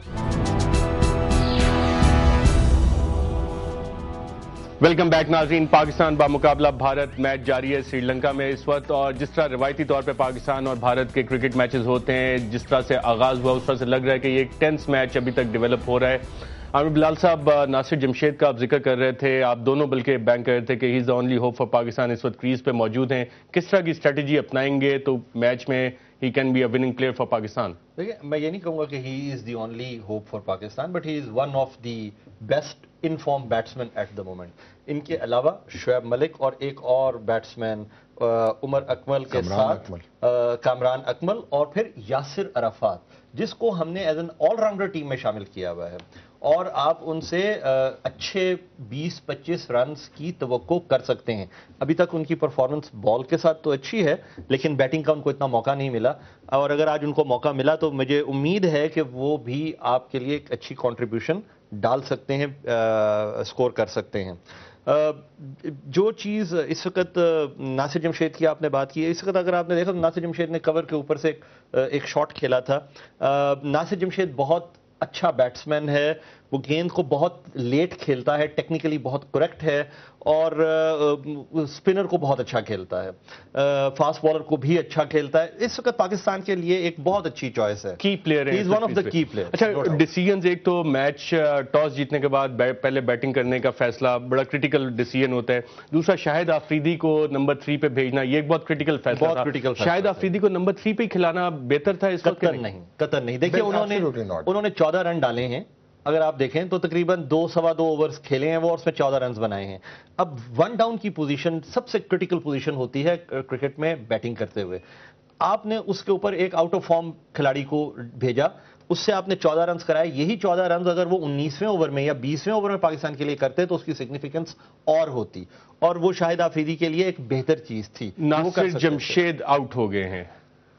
ویلکم بیک ناظرین. پاکستان بمقابلہ بھارت میچ جاری ہے سری لنکا میں اس وقت، اور جس طرح روایتی طور پہ پاکستان اور بھارت کے کرکٹ میچز ہوتے ہیں، جس طرح سے آغاز ہوا اس طرح سے لگ رہا ہے کہ یہ ایک ٹینس میچ ابھی تک ڈیولپ ہو رہا ہے. عامر بلال صاحب، ناصر جمشید کا آپ ذکر کر رہے تھے، آپ دونوں بلکہ بینک کر رہے تھے کہ he is the only hope for Pakistan. اس وقت کریز پہ موجود ہیں، کس طرح کی اسٹریٹجی اپنائیں گے تو میچ میں ہی can be a winning player for Pakistan? دیکھیں، میں یہ نہیں کہوں گا کہ he is the only hope for Pakistan, but he is one of the best in form batsman at the moment. ان کے علاوہ شعیب ملک اور ایک اور بیٹسمین عمر اکمل کے ساتھ کامران اکمل، اور پھر یاسر عرفات، جس کو ہم نے as an all rounder team میں شامل کیا ہوا ہے. اور آپ ان سے اچھے 20-25 رنز کی توقع کر سکتے ہیں. ابھی تک ان کی پرفارمنس بال کے ساتھ تو اچھی ہے، لیکن بیٹنگ کا ان کو اتنا موقع نہیں ملا، اور اگر آج ان کو موقع ملا تو مجھے امید ہے کہ وہ بھی آپ کے لیے ایک اچھی کنٹریبیوشن ڈال سکتے ہیں، اسکور کر سکتے ہیں. جو چیز اس وقت ناصر جمشید کی آپ نے بات کی ہے، اس وقت اگر آپ نے دیکھا تو ناصر جمشید نے کور کے اوپر سے ایک شاٹ کھیلا تھا. ناصر جمشید بہت اچھا بیٹسمین ہے، وہ گیند کو بہت لیٹ کھیلتا ہے، ٹیکنیکلی بہت کریکٹ ہے، اور اسپنر کو بہت اچھا کھیلتا ہے، فاسٹ بالر کو بھی اچھا کھیلتا ہے. اس وقت پاکستان کے لیے ایک بہت اچھی چوائس ہے، کی پلیئر ہے، ہی از ون آف دا کی پلیئر. اچھا، ڈیسیژنز، ایک تو میچ ٹاس جیتنے کے بعد پہلے بیٹنگ کرنے کا فیصلہ بڑا کرٹیکل ڈیسیژن ہوتا ہے. دوسرا، شاہد آفریدی کو نمبر 3 پہ بھیجنا، یہ ایک بہت کرٹیکل فیصلہ تھا. شاہد آفریدی کو نمبر 3 پہ کھلانا بہتر تھا اس وقت؟ قطر نہیں. دیکھیے، انہوں نے 14 رن ڈالے ہیں. اگر آپ دیکھیں تو تقریباً 2-2.25 اوورز کھیلے ہیں وہ، اور اس میں 14 رنز بنائے ہیں. اب 1 ڈاؤن کی پوزیشن سب سے کرٹیکل پوزیشن ہوتی ہے کرکٹ میں بیٹنگ کرتے ہوئے. آپ نے اس کے اوپر ایک آؤٹ آف فارم کھلاڑی کو بھیجا، اس سے آپ نے 14 رنز کرائے. یہی 14 رنز اگر وہ 19ویں اوور میں یا 20ویں اوور میں پاکستان کے لیے کرتے تو اس کی سگنیفیکنس اور ہوتی، اور وہ شاہد آفریدی کے لیے ایک بہتر چیز تھی. ناصر جمشید آؤٹ ہو گئے ہیں.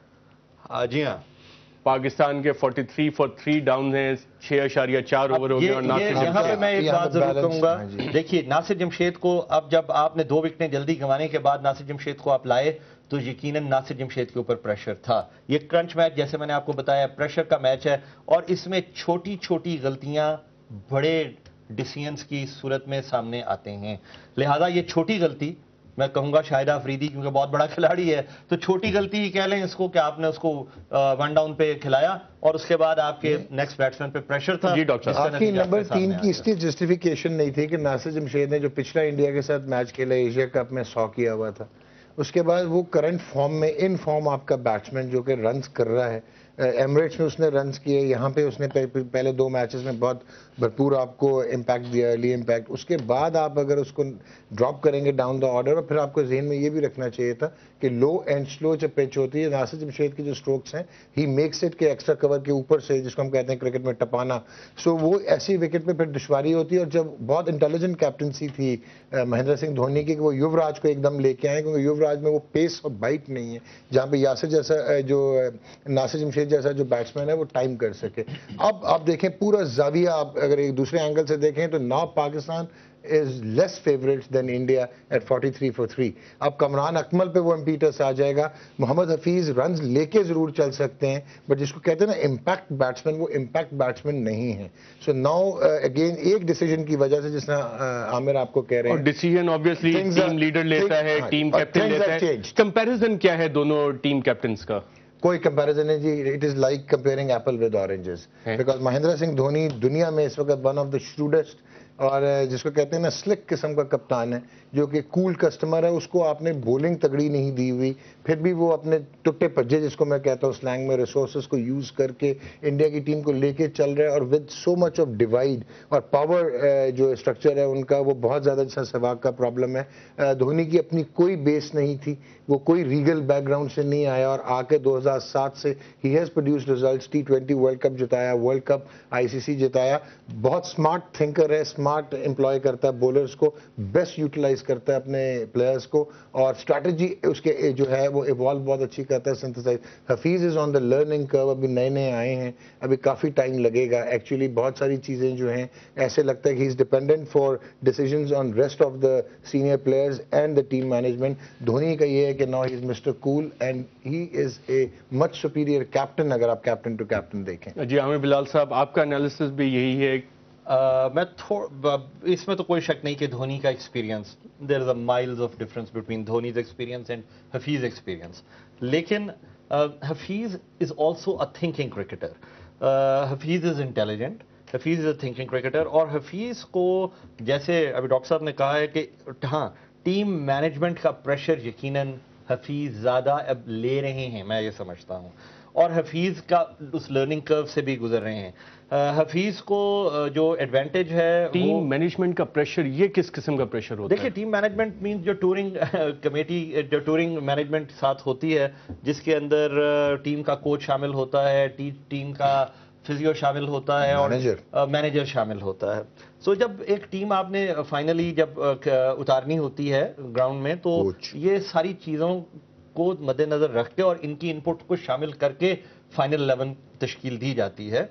جی ہاں، پاکستان کے 43 فار 3 ڈاؤن ہیں، 6.4 اوور ہو گئے. اور یہاں پہ میں ایک بات ضرور کہوں گا. دیکھیے، ناصر جمشید کو اب جب آپ نے 2 وکٹیں جلدی گنوانے کے بعد ناصر جمشید کو آپ لائے تو یقیناً ناصر جمشید کے اوپر پریشر تھا. یہ کرنچ میچ، جیسے میں نے آپ کو بتایا، پریشر کا میچ ہے، اور اس میں چھوٹی چھوٹی غلطیاں بڑے ڈیسیژنز کی صورت میں سامنے آتے ہیں. لہذا یہ چھوٹی غلطی، میں کہوں گا شاہد آفریدی کیونکہ بہت بڑا کھلاڑی ہے، تو چھوٹی غلطی ہی کہہ لیں اس کو کہ آپ نے اس کو 1 ڈاؤن پہ کھلایا، اور اس کے بعد آپ کے نیکسٹ بیٹسمین پہ پریشر تھا. جی ڈاکٹر آپ کی نمبر 3 کی اس لیے جسٹیفیکیشن نہیں تھی کہ ناصر جمشید نے جو پچھلا انڈیا کے ساتھ میچ کھیلا ایشیا کپ میں 100 کیا ہوا تھا، اس کے بعد وہ کرنٹ فارم میں ان فارم آپ کا بیٹسمین جو کہ رنز کر رہا ہے. ایمریٹس میں اس نے رنز کیے، یہاں پہ اس نے پہلے 2 میچز میں بہت بھرپور آپ کو امپیکٹ دیا, ارلی امپیکٹ, اس کے بعد آپ اگر اس کو ڈراپ کریں گے ڈاؤن دا آرڈر, اور پھر آپ کو ذہن میں یہ بھی رکھنا چاہیے تھا کہ لو اینڈ سلو جب پچ ہوتی ہے, ناصر جمشید کے جو اسٹروکس ہیں ہی میکس اٹ کے ایکسٹرا کور کے اوپر سے, جس کو ہم کہتے ہیں کرکٹ میں ٹپانا, سو وہ ایسی وکٹ پہ پھر دشواری ہوتی ہے. اور جب بہت انٹیلیجنٹ کیپٹنسی تھی مہندر سنگھ دھونی کی کہ وہ یوراج کو ایک دم لے کے آئے, کیونکہ یوراج میں وہ پیس اور بائٹ نہیں ہے جہاں پہ یاسر جیسا جو ناصر جمشید جیسا جو بیٹسمین ہے وہ ٹائم کر سکے. اب آپ دیکھیں پورا زاویہ, آپ اگر ایک دوسرے اینگل سے دیکھیں تو now Pakistan is less favorites than India at 43 for 3. اب کمران اکمل پہ وہ امپیٹس آ جائے گا. محمد حفیظ رنز لے کے ضرور چل سکتے ہیں, بٹ جس کو کہتے ہیں نا امپیکٹ بیٹسمین, وہ امپیکٹ بیٹسمین نہیں ہے. سو ناؤ اگین ایک ڈیسیجن کی وجہ سے, جس طرح عامر آپ کو کہہ رہے ہیں, اور ڈیسیجن آبویسلی ٹیم لیڈر لیتا ہے, ٹیم کیپٹن لیتا ہے. کمپیریزن کیا ہے دونوں ٹیم کیپٹنس کا؟ کوئی کمپیریزن نہیں جی. It is like comparing apple with oranges, because Mahendra Singh Dhoni دنیا میں اس وقت ون آف دا شروڈسٹ اور جس کو کہتے ہیں نا سلک قسم کا کپتان ہے, جو کہ کول کسٹمر ہے. اس کو آپ نے بولنگ تگڑی نہیں دی ہوئی, پھر بھی وہ اپنے ٹٹے پجے, جس کو میں کہتا ہوں سلینگ میں, ریسورسز کو یوز کر کے انڈیا کی ٹیم کو لے کے چل رہے ہیں. اور with so much of divide اور پاور جو اسٹرکچر ہے ان کا, وہ بہت زیادہ جیسا سہواگ کا پرابلم ہے. دھونی کی اپنی کوئی بیس نہیں تھی, وہ کوئی ریگل بیک گراؤنڈ سے نہیں آیا, اور آ کے 2007 سے ہی has produced results. T20 world cup جتایا, ورلڈ کپ ICC جتایا. بہت اسمارٹ تھنکر ہے, اسمارٹ امپلوائے کرتا ہے بولرز کو, بیسٹ یوٹیلائز کرتا ہے اپنے پلیئرز کو, اور اسٹریٹجی اس کے جو ہے وہ ایوالو بہت اچھی کرتا ہے, synthesize. Hafeez is on the learning curve, ابھی نئے نئے آئے ہیں, ابھی کافی ٹائم لگے گا. ایکچولی بہت ساری چیزیں جو ہیں ایسے لگتا ہے کہ he is dependent for decisions on rest of the senior players and the team management. Dhoni کا یہ ہے کہ now he is mister cool and he is a much superior captain, اگر آپ کیپٹن ٹو کیپٹن دیکھیں. جی عامر بلال صاحب, آپ کا انالیسس بھی یہی ہے؟ میں اس میں تو کوئی شک نہیں کہ دھونی کا experience, there is a miles of difference between Dhoni's experience and Hafeez experience. لیکن Hafeez is also a thinking cricketer. Hafeez is intelligent, Hafeez is a thinking cricketer. اور حفیظ کو, جیسے ابھی ڈاکٹر صاحب نے کہا ہے کہ ہاں ٹیم مینجمنٹ کا پریشر یقیناً حفیظ زیادہ اب لے رہے ہیں, میں یہ سمجھتا ہوں, اور حفیظ کا اس لرننگ کرو سے بھی گزر رہے ہیں. حفیظ کو جو ایڈوانٹیج ہے ٹیم مینجمنٹ کا پریشر, یہ کس قسم کا پریشر ہوتا ہے؟ دیکھیے ٹیم مینجمنٹ مینس جو ٹورنگ کمیٹی, جو ٹورنگ مینجمنٹ ساتھ ہوتی ہے, جس کے اندر ٹیم کا کوچ شامل ہوتا ہے, ٹیم کا فزیو شامل ہوتا ہے, اور مینیجر شامل ہوتا ہے. سو جب ایک ٹیم آپ نے فائنلی جب اتارنی ہوتی ہے گراؤنڈ میں, تو یہ ساری چیزوں کو مد نظر رکھ کے اور ان کی انپٹ کو شامل کر کے فائنل 11 تشکیل دی جاتی ہے.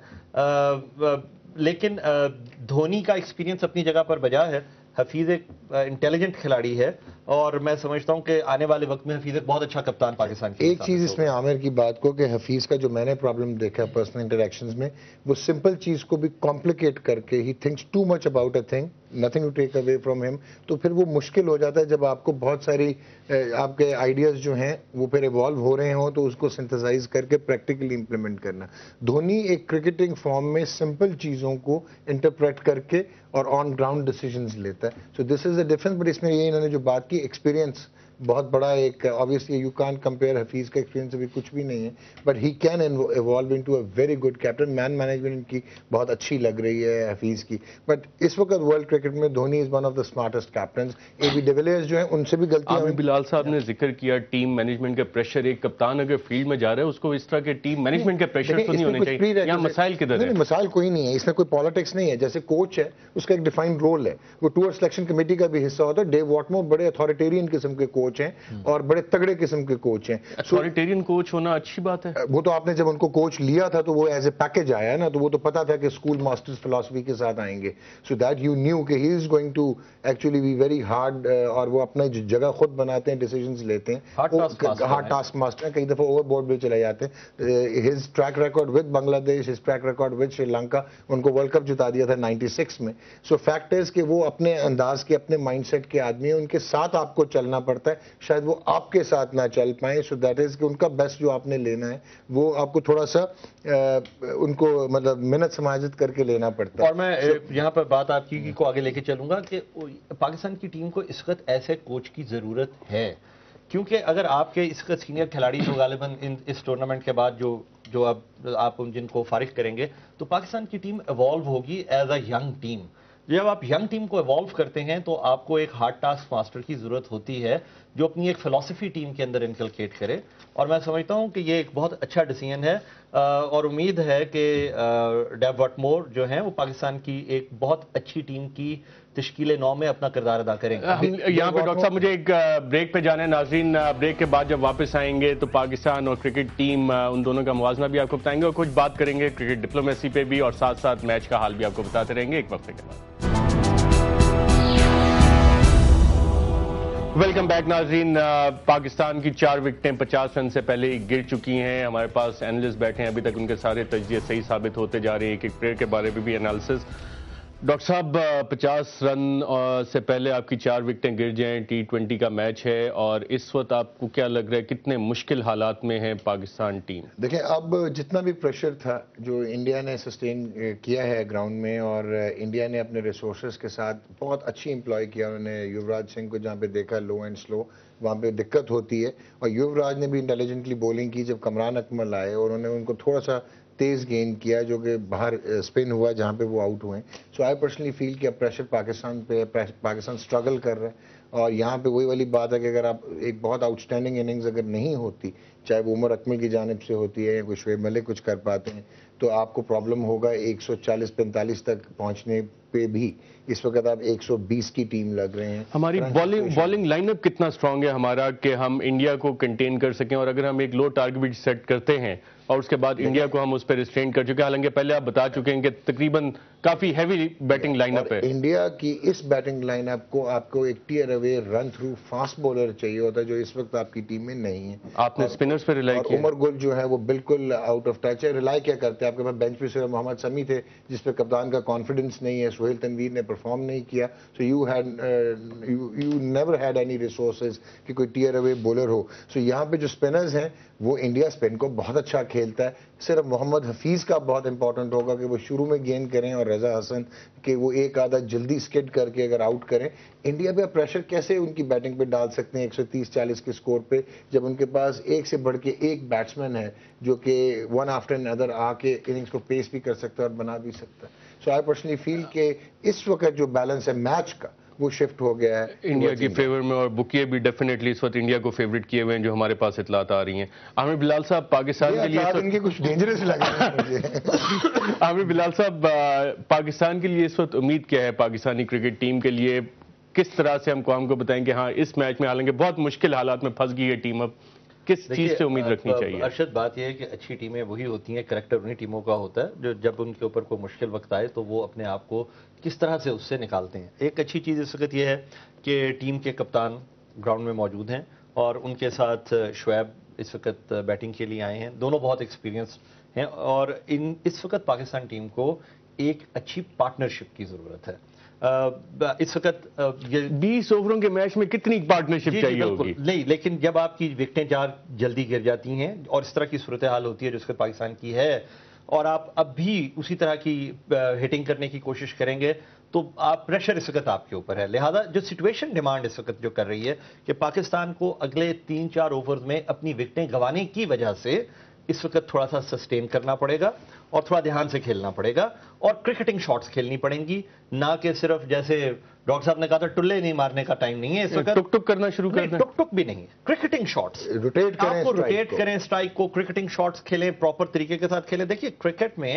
لیکن دھونی کا ایکسپیرینس اپنی جگہ پر بجا ہے. حفیظ ایک انٹیلیجنٹ کھلاڑی ہے, اور میں سمجھتا ہوں کہ آنے والے وقت میں حفیظ ایک بہت اچھا کپتان پاکستان کی. ایک چیز اس میں عامر کی بات کو, کہ حفیظ کا جو میں نے پرابلم دیکھا پرسنل انٹریکشنز میں, وہ سمپل چیز کو بھی کمپلیکیٹ کر کے, he thinks too much about a thing, nothing to take away from him. تو پھر وہ مشکل ہو جاتا ہے جب آپ کو بہت ساری آپ کے آئیڈیاز جو ہیں وہ پھر ایوالو ہو رہے ہوں, تو اس کو سنتھسائز کر کے پریکٹیکلی امپلیمنٹ کرنا. دھونی ایک کرکٹنگ فارم میں سمپل چیزوں کو انٹرپریٹ کر کے اور آن گراؤنڈ ڈیسیجنز لیتا ہے. So this is a difference. But اس میں یہ انہوں نے جو بات کی, ایکسپیرینس بہت بڑا ایک, obviously you can't compare Hafeez کا ایکسپیرینس ابھی کچھ بھی نہیں ہے, but he can evolve into a very good captain. Man management کی بہت اچھی لگ رہی ہے حفیظ کی. بٹ اس وقت ورلڈ کرکٹ میں Dhoni is one of the smartest captains. A B de Villiers جو ہیں ان سے بھی غلطیاں. عامر بلال صاحب نے ذکر کیا ٹیم مینجمنٹ کا پریشر. ایک کپتان اگر فیلڈ میں جا رہا ہے, اس کو اس طرح کے ٹیم مینجمنٹ کے پریشر تو نہیں ہونے چاہیے. یہاں مسائل کدھر ہیں؟ مسائل کوئی نہیں ہے اس میں, کوئی پالیٹکس نہیں ہے. جیسے کوچ ہے, اس کا ایک ڈیفائنڈ رول ہے, وہ ٹور سلیکشن کمیٹی کا بھی حصہ ہوتا ہے. ڈیو واٹمور بڑے اتھارٹیرین قسم کے کوچ ہیں, اور بڑے تگڑے قسم کے کوچ ہیں. اتھارٹیرین کوچ ہونا اچھی بات ہے. وہ تو آپ نے جب ان کو کوچ لیا تھا تو وہ ایز اے پیکج آیا نا, تو وہ تو پتا تھا کہ اسکول ماسٹرز فلاسفی کے ساتھ آئیں گے. سو دیٹ یو نیو کہ he is going to actually be very hard, اور وہ اپنا جگہ خود بناتے ہیں, ڈیسیجنز لیتے ہیں. ہارڈ ٹاسک ماسٹر ہیں, کئی دفعہ اوور بورڈ بھی چلے جاتے ہیں. His track record with Bangladesh, his track record with Sri Lanka, ان کو ورلڈ کپ جتا دیا تھا 96 میں. سو فیکٹ از کہ وہ اپنے انداز کے, اپنے مائنڈ سیٹ کے آدمی ہیں, ان کے ساتھ آپ کو چلنا پڑتا ہے. شاید وہ آپ کے ساتھ نہ چل پائیں. سو دیٹ از کہ ان کا بیسٹ جو آپ نے لینا ہے وہ آپ کو تھوڑا سا ان کو مطلب محنت سماجت کر کے لینا پڑتا ہے. اور میں یہاں پر بات آپ کی کو آگے لے کے چلوں گا کہ پاکستان کی ٹیم کو اس وقت ایسے کوچ کی ضرورت ہے, کیونکہ اگر آپ کے اس وقت سینئر کھلاڑی تو غالباً اس ٹورنامنٹ کے بعد جو جو اب آپ جن کو فارغ کریں گے تو پاکستان کی ٹیم ایوالو ہوگی ایز اے ینگ ٹیم. جب آپ ینگ ٹیم کو ایوالو کرتے ہیں تو آپ کو ایک ہارڈ ٹاسک ماسٹر کی ضرورت ہوتی ہے جو اپنی ایک فلسفی ٹیم کے اندر انکلکیٹ کرے, اور میں سمجھتا ہوں کہ یہ ایک بہت اچھا ڈیسیژن ہے, اور امید ہے کہ ڈیو وٹمور جو ہیں وہ پاکستان کی ایک بہت اچھی ٹیم کی تشکیل نو میں اپنا کردار ادا کریں گے. یہاں پہ ڈاکٹر صاحب مجھے ایک بریک پہ جانا ہے. ناظرین, بریک کے بعد جب واپس آئیں گے تو پاکستان اور کرکٹ ٹیم ان دونوں کا موازنہ بھی آپ کو بتائیں گے, اور کچھ بات کریں گے کرکٹ ڈپلومیسی پہ بھی, اور ساتھ ساتھ میچ کا حال بھی آپ کو بتاتے رہیں گے ایک وقفے کے بعد. ویلکم بیک ناظرین. پاکستان کی 4 وکٹیں 50 رن سے پہلے ہی گر چکی ہیں. ہمارے پاس اینالسٹ بیٹھے ہیں, ابھی تک ان کے سارے تجزیے صحیح ثابت ہوتے جا رہے ہیں, ایک ایک پلیئر کے بارے میں بھی انالیسس. ڈاکٹر صاحب, 50 رن سے پہلے آپ کی 4 وکٹیں گر جائیں, T20 کا میچ ہے, اور اس وقت آپ کو کیا لگ رہا ہے کتنے مشکل حالات میں ہے پاکستان ٹیم؟ دیکھیں, اب جتنا بھی پریشر تھا جو انڈیا نے سسٹین کیا ہے گراؤنڈ میں, اور انڈیا نے اپنے ریسورسز کے ساتھ بہت اچھی امپلائی کیا. انہوں نے یوراج سنگھ کو جہاں پہ دیکھا لو اینڈ سلو, وہاں پہ دقت ہوتی ہے, اور یوراج نے بھی انٹیلیجنٹلی بولنگ کی. جب کمران اکمل آئے اور انہوں نے ان کو تھوڑا سا تیز گین کیا جو کہ باہر اسپن ہوا جہاں پہ وہ آؤٹ ہوئے. سو آئی پرسنلی فیل کہ اب پریشر پاکستان پہ, پاکستان اسٹرگل کر رہا ہے, اور یہاں پہ وہی والی بات ہے کہ اگر آپ ایک بہت آؤٹ اسٹینڈنگ اننگز اگر نہیں ہوتی, چاہے وہ عمر اکمل کی جانب سے ہوتی ہے یا کوئی شعیب ملک کچھ کر پاتے ہیں, تو آپ کو پرابلم ہوگا 140-45 تک پہنچنے پہ بھی. اس وقت آپ 120 کی ٹیم لگ رہے ہیں. ہماری بالنگ لائن اپ کتنا اسٹرانگ ہے ہمارا کہ ہم انڈیا کو کنٹین کر سکیں, اور اگر ہم ایک لو ٹارگٹ سیٹ کرتے ہیں اور اس کے بعد انڈیا کو ہم اس پہ ریسٹرین کر چکے ہیں, حالانکہ پہلے آپ بتا چکے ہیں کہ تقریباً کافی ہیوی بیٹنگ لائن اپ ہے. انڈیا کی اس بیٹنگ لائن اپ کو آپ کو ایک tear away run through fast bowler چاہیے ہوتا ہے, جو اس وقت آپ کی ٹیم میں نہیں ہے. آپ نے اسپنرز پہ ریلائی کیا, اور عمر گل جو ہے وہ بالکل آؤٹ آف ٹچ ہے. ریلائی کیا کرتے ہیں, آپ کے پاس بینچ پہ صرف محمد سمیع تھے جس پہ کپتان کا کانفیڈنس نہیں ہے, سہیل تنویر نے پرفارم نہیں کیا. So you never had any resources کہ کوئی ٹیئر اوے بولر ہو. سو یہاں پہ جو اسپنرز ہیں وہ انڈیا اسپن کو بہت اچھا کھیلتا ہے. صرف محمد حفیظ کا بہت امپورٹنٹ ہوگا کہ وہ شروع میں گین کریں, اور رضا حسن کہ وہ ایک آدھا جلدی اسکڈ کر کے اگر آؤٹ کریں. انڈیا پہ پریشر کیسے ان کی بیٹنگ پہ ڈال سکتے ہیں 130-40 کے سکور پہ, جب ان کے پاس ایک سے بڑھ کے ایک بیٹسمین ہے جو کہ ون آفٹر انادر آ کے اننگز کو پیس بھی کر سکتا ہے اور بنا بھی سکتا ہے. سو آئی پرسنلی فیل کہ اس وقت جو بیلنس ہے میچ کا وہ شفٹ ہو گیا ہے انڈیا کی فیور میں, اور بکیے بھی ڈیفینیٹلی اس وقت انڈیا کو فیوریٹ کیے ہوئے ہیں جو ہمارے پاس اطلاعات آ رہی ہیں. عامر بلال صاحب, پاکستان کے لیے ان کے کچھ ڈینجرس لگ رہے ہیں مجھے. عامر بلال صاحب, پاکستان کے لیے اس وقت امید کیا ہے پاکستانی کرکٹ ٹیم کے لیے؟ کس طرح سے ہم قوم کو بتائیں کہ ہاں اس میچ میں, حالانکہ بہت مشکل حالات میں پھنس گئی ہے ٹیم, اب کس چیز سے امید رکھنی چاہیے؟ ارشد, بات یہ ہے کہ اچھی ٹیمیں وہی ہوتی ہیں, کریکٹر انہیں ٹیموں کا ہوتا ہے جو جب ان کے اوپر کوئی مشکل وقت آئے تو وہ اپنے آپ کو کس طرح سے اس سے نکالتے ہیں. ایک اچھی چیز اس وقت یہ ہے کہ ٹیم کے کپتان گراؤنڈ میں موجود ہیں, اور ان کے ساتھ شعیب اس وقت بیٹنگ کے لیے آئے ہیں. دونوں بہت ایکسپیرینس ہیں, اور اس وقت پاکستان ٹیم کو ایک اچھی پارٹنرشپ کی ضرورت ہے. اس وقت 20 اووروں کے میچ میں کتنی پارٹنرشپ چاہیے ہوگی؟ نہیں, لیکن جب آپ کی وکٹیں 4 جلدی گر جاتی ہیں اور اس طرح کی صورتحال ہوتی ہے جو اس وقت پاکستان کی ہے, اور آپ اب بھی اسی طرح کی ہٹنگ کرنے کی کوشش کریں گے تو آپ پریشر اس وقت آپ کے اوپر ہے. لہذا جو سچویشن ڈیمانڈ اس وقت جو کر رہی ہے کہ پاکستان کو اگلے 3-4 اوورز میں اپنی وکٹیں گنوانے کی وجہ سے اس وقت تھوڑا سا سسٹین کرنا پڑے گا اور تھوڑا دھیان سے کھیلنا پڑے گا, اور کرکٹنگ شاٹس کھیلنی پڑیں گی, نہ کہ صرف جیسے ڈاکٹر صاحب نے کہا تھا ٹلے نہیں مارنے کا ٹائم نہیں ہے اس وقت, ٹک ٹک کرنا شروع کر دیں. ٹک ٹک بھی نہیں, کرکٹنگ شاٹس آپ کو روٹیٹ کریں اسٹرائک کو, کرکٹنگ شاٹس کھیلیں, پراپر طریقے کے ساتھ کھیلیں. دیکھیے کرکٹ میں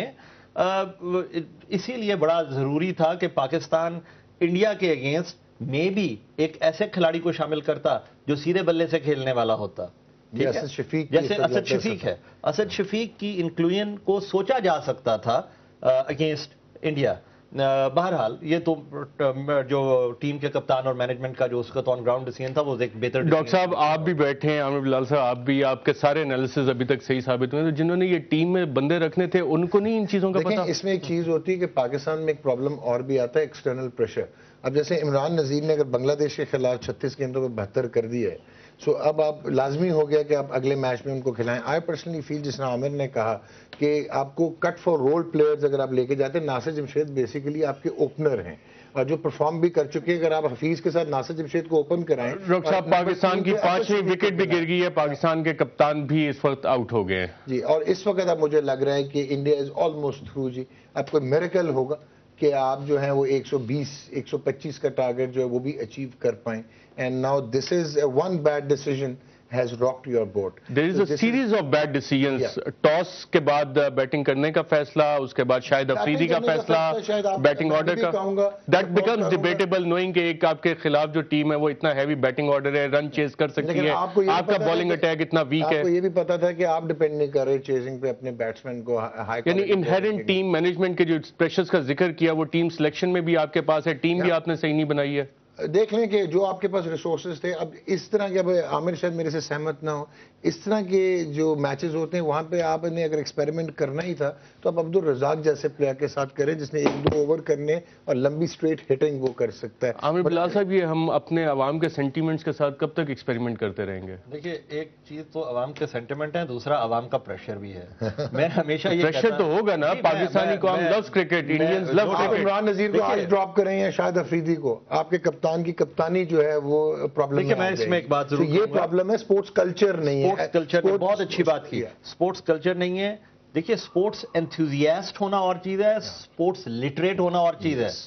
اسی لیے بڑا ضروری تھا کہ پاکستان انڈیا کے اگینسٹ میں بھی ایک ایسے کھلاڑی کو شامل کرتا جو سیدھے بلے سے کھیلنے والا ہوتا. جیسے اسد شفیق ہے, اسد شفیق کی انکلوژن کو سوچا جا سکتا تھا اگینسٹ انڈیا. بہرحال یہ تو جو ٹیم کے کپتان اور مینجمنٹ کا جو اس کا آن گراؤنڈ ڈیسیژن تھا وہ ایک بہتر. ڈاکٹر صاحب آپ بھی بیٹھے ہیں, عامر بلال صاحب آپ بھی, آپ کے سارے انالیسز ابھی تک صحیح ثابت ہوئے, تو جنہوں نے یہ ٹیم میں بندے رکھنے تھے ان کو نہیں ان چیزوں کا پتہ. اس میں ایک چیز ہوتی ہے کہ پاکستان میں ایک پرابلم اور بھی آتا ہے, ایکسٹرنل پریشر. اب جیسے عمران نذیر نے اگر بنگلہ دیش کے خلاف 36 گیندوں پہ 72 کر دیا ہے, سو اب آپ لازمی ہو گیا کہ آپ اگلے میچ میں ان کو کھلائیں. آئی پرسنلی فیل جس طرح عامر نے کہا کہ آپ کو کٹ فار رول پلیئرز اگر آپ لے کے جاتے ہیں, ناصر جمشید بیسیکلی آپ کے اوپنر ہیں, اور جو پرفارم بھی کر چکے ہیں. اگر آپ حفیظ کے ساتھ ناصر جمشید کو اوپن کرائیں. ڈاکٹر صاحب پاکستان کی 5ویں وکٹ بھی گر گئی ہے, پاکستان کے کپتان بھی اس وقت آؤٹ ہو گئے ہیں جی, اور اس وقت اب مجھے لگ رہا ہے کہ انڈیا از آلموسٹ تھرو جی. اب کوئی میریکل ہوگا کہ آپ جو ہیں وہ 120 125 کا ٹارگٹ جو ہے وہ بھی اچیو کر پائیں. And now this is one bad decision has rocked your boat. There is a series of bad decisions. Toss کے بعد بیٹنگ کرنے کا فیصلہ, اس کے بعد شاہد افریدی کا فیصلہ, بیٹنگ آرڈر کا, that becomes debatable knowing کہ ایک آپ کے خلاف جو ٹیم ہے وہ اتنا ہیوی بیٹنگ آرڈر ہے, رن چیز کر سکتی ہے, آپ کا بالنگ اٹیک اتنا ویک ہے. آپ کو یہ بھی پتا تھا کہ آپ ڈیپینڈ نہیں کر رہے چیزنگ پہ اپنے بیٹسمین کو. یعنی انہیرنٹ ٹیم مینجمنٹ کے جو پریشرز کا ذکر کیا وہ ٹیم سلیکشن میں بھی آپ کے پاس ہے, ٹیم بھی آپ نے صحیح نہیں بنائی ہے. دیکھ لیں کہ جو آپ کے پاس ریسورسز تھے, اب اس طرح کے, اب عامر شاید میرے سے سہمت نہ ہو, اس طرح کے جو میچز ہوتے ہیں وہاں پہ آپ نے اگر ایکسپیریمنٹ کرنا ہی تھا تو آپ عبدالرزاق جیسے پلیئر کے ساتھ کریں جس نے 1-2 اوور کرنے اور لمبی سٹریٹ ہٹنگ وہ کر سکتا ہے. عامر بلال صاحب, یہ ہم اپنے عوام کے سینٹیمنٹس کے ساتھ کب تک ایکسپیریمنٹ کرتے رہیں گے؟ دیکھیے, ایک چیز تو عوام کے سینٹیمنٹ ہے, دوسرا عوام کا پریشر بھی ہے. میں ہمیشہ یہ پریشر تو ہوگا نا, پاکستانی قوم لوز کرکٹ, انڈینز لو آپ کرکٹ. عمران نذیر کو آج ڈراپ کریں یا شاہد افریدی کو, آپ کے کپتان کی کپتانی جو ہے وہ پرابلم ہے. میں اس میں ایک بات ضرور, یہ پرابلم ہے, سپورٹس کلچر نہیں ہے. سپورٹس کلچر نے بہت اچھی بات کی, سپورٹس کلچر نہیں ہے. دیکھیے, سپورٹس انتھوزیاسٹ ہونا اور چیز ہے, سپورٹس لٹریٹ ہونا اور چیز ہے.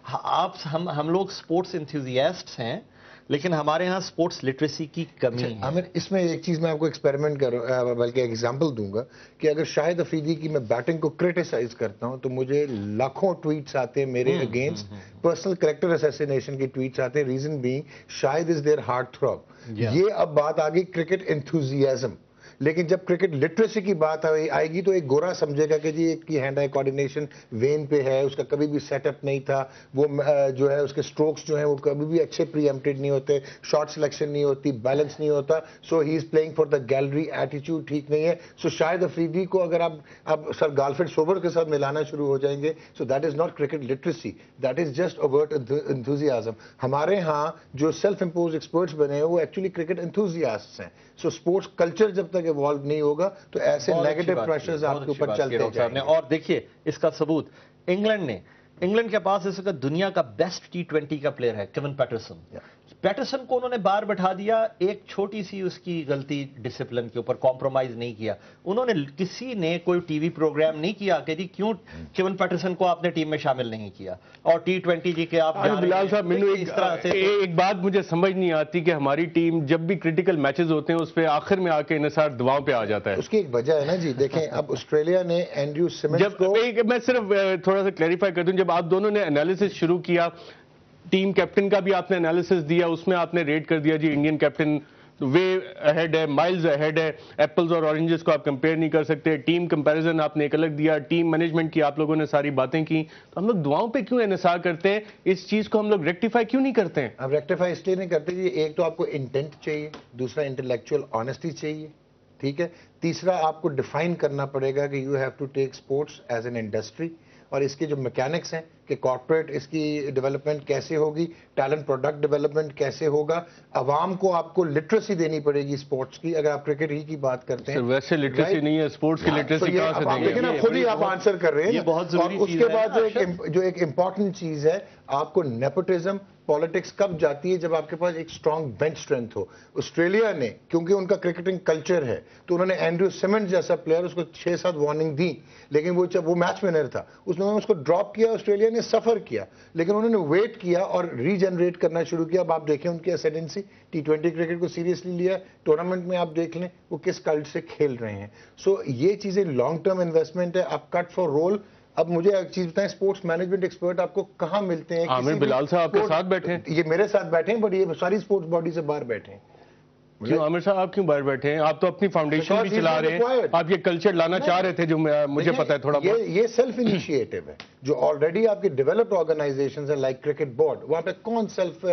ہم لوگ سپورٹس انتھوزیاسٹ ہیں لیکن ہمارے ہاں سپورٹس لٹریسی کی کمی ہے. عامر, اس میں ایک چیز میں آپ کو ایکسپیریمنٹ کروں, بلکہ ایگزامپل دوں گا کہ اگر شاہد افریدی کی میں بیٹنگ کو کرٹیسائز کرتا ہوں تو مجھے لاکھوں ٹویٹس آتے ہیں میرے اگینسٹ, پرسنل کریکٹر اسیسینیشن کی ٹویٹس آتے ہیں. Reason being Shahid is their heart throb. یہ اب بات آ گئی کرکٹ انتھوزیازم, لیکن جب کرکٹ لٹریسی کی بات آئے گی تو ایک گورا سمجھے گا کہ جی ایک کی ہینڈ آئی کوارڈینیشن وین پہ ہے, اس کا کبھی بھی سیٹ اپ نہیں تھا, وہ جو ہے اس کے سٹروکس جو ہیں وہ کبھی بھی اچھے پری ایمپٹڈ نہیں ہوتے, شارٹ سلیکشن نہیں ہوتی, بیلنس نہیں ہوتا, so he is playing for the gallery, ایٹیچیوڈ ٹھیک نہیں ہے. سو شاہد افریدی کو اگر آپ سر گالفرڈ سوبر کے ساتھ ملانا شروع ہو جائیں گے, so that is not cricket literacy, that is just overt enthusiasm. ہمارے ہاں جو سیلف امپوز ایکسپرٹس بنے ہیں وہ ایکچولی کرکٹ انتھوزیاسٹس ہیں. سو سپورٹس کلچر جب تک ایوالو نہیں ہوگا تو ایسے نیگیٹو پریشرز آپ کے اوپر چلتے جائیں گے. اور دیکھیے, اس کا ثبوت انگلینڈ کے پاس اس وقت دنیا کا بیسٹ T20 کا پلیئر ہے کیون پیٹرسن کو انہوں نے باہر بٹھا دیا, ایک چھوٹی سی اس کی غلطی ڈسپلن کے اوپر, کمپرومائز نہیں کیا انہوں نے. کسی نے کوئی ٹی وی پروگرام نہیں کیا کہ جی کیوں کیون پیٹرسن کو آپ نے ٹیم میں شامل نہیں کیا, اور T20 جی کے آپ بلال صاحب, ایک بات مجھے سمجھ نہیں آتی کہ ہماری ٹیم جب بھی کرٹیکل میچز ہوتے ہیں اس پہ آخر میں آ کے انحصار دعاؤں پہ آ جاتا ہے. اس کی ایک وجہ ہے نا جی. دیکھیں, اب آسٹریلیا نے اینڈریو سمنز کو, میں صرف تھوڑا سا کلیریفائی کر دوں, جب آپ دونوں نے انالیسس شروع کیا, ٹیم کیپٹن کا بھی آپ نے انالیسس دیا, اس میں آپ نے ریٹ کر دیا جی انڈین کیپٹن وے اہیڈ ہے, مائلز اہیڈ ہے, ایپلز اور اورنجز کو آپ کمپیئر نہیں کر سکتے. ٹیم کمپیریزن آپ نے ایک الگ دیا, ٹیم مینجمنٹ کی آپ لوگوں نے ساری باتیں کی, تو ہم لوگ دعاؤں پہ کیوں انحصار کرتے ہیں؟ اس چیز کو ہم لوگ ریکٹیفائی کیوں نہیں کرتے ہیں؟ اب ریکٹیفائی اس لیے نہیں کرتے جی, ایک تو آپ کو انٹینٹ چاہیے, دوسرا انٹلیکچوئل آنیسٹی چاہیے, ٹھیک ہے, تیسرا آپ کو ڈیفائن کرنا پڑے گا کہ you have to take sports as an industry, اور اس کے جو میکینکس ہیں کہ کارپوریٹ اس کی ڈیولپمنٹ کیسے ہوگی, ٹیلنٹ پروڈکٹ ڈیولپمنٹ کیسے ہوگا, عوام کو آپ کو لٹریسی دینی پڑے گی اسپورٹس کی. اگر آپ کرکٹ ہی کی بات کرتے ہیں ویسے لٹریسی نہیں ہے, اسپورٹس کی لٹریسی کہاں سے دیں گے؟ لیکن آپ خود ہی آپ آنسر کر رہے ہیں, اور اس کے بعد جو ایک امپورٹنٹ چیز ہے, آپ کو نیپوٹزم پالیٹکس کب جاتی ہے؟ جب آپ کے پاس ایک اسٹرانگ بینچ اسٹرینتھ ہو. آسٹریلیا نے کیونکہ ان کا کرکٹنگ کلچر ہے تو انہوں نے اینڈریو سمنز جیسا پلیئر, اس کو 6-7 وارننگ دی, لیکن وہ میچ ونر تھا, اس کو ڈراپ کیا, آسٹریلیا نے سفر کیا, لیکن انہوں نے ویٹ کیا اور ری جنریٹ کرنا شروع کیا. اب آپ دیکھیں ان کی اسیڈنسی, T20 کرکٹ کو سیریسلی لیا, ٹورنامنٹ میں آپ دیکھ لیں وہ کس کلٹ سے کھیل رہے ہیں. سو یہ چیزیں لانگ ٹرم انویسٹمنٹ ہے. اب کٹ فار رول. اب مجھے ایک چیز بتائیں, اسپورٹس مینجمنٹ ایکسپرٹ آپ کو کہاں ملتے ہیں؟ عامر بلال صاحب آپ کے ساتھ بیٹھے ہیں, یہ میرے ساتھ بیٹھے ہیں, بٹ یہ ساری اسپورٹس باڈی سے باہر بیٹھے ہیں. کیوں عامر صاحب آپ کیوں باہر بیٹھے ہیں؟ آپ تو اپنی فاؤنڈیشن بھی چلا رہے ہیں, آپ یہ کلچر لانا چاہ رہے تھے جو مجھے پتا ہے تھوڑا بہت. یہ سیلف انیشیٹو ہے جو آلریڈی آپ کے ڈیولپڈ آرگنائزیشنز ہیں لائک کرکٹ بورڈ, وہاں پہ کون سیلف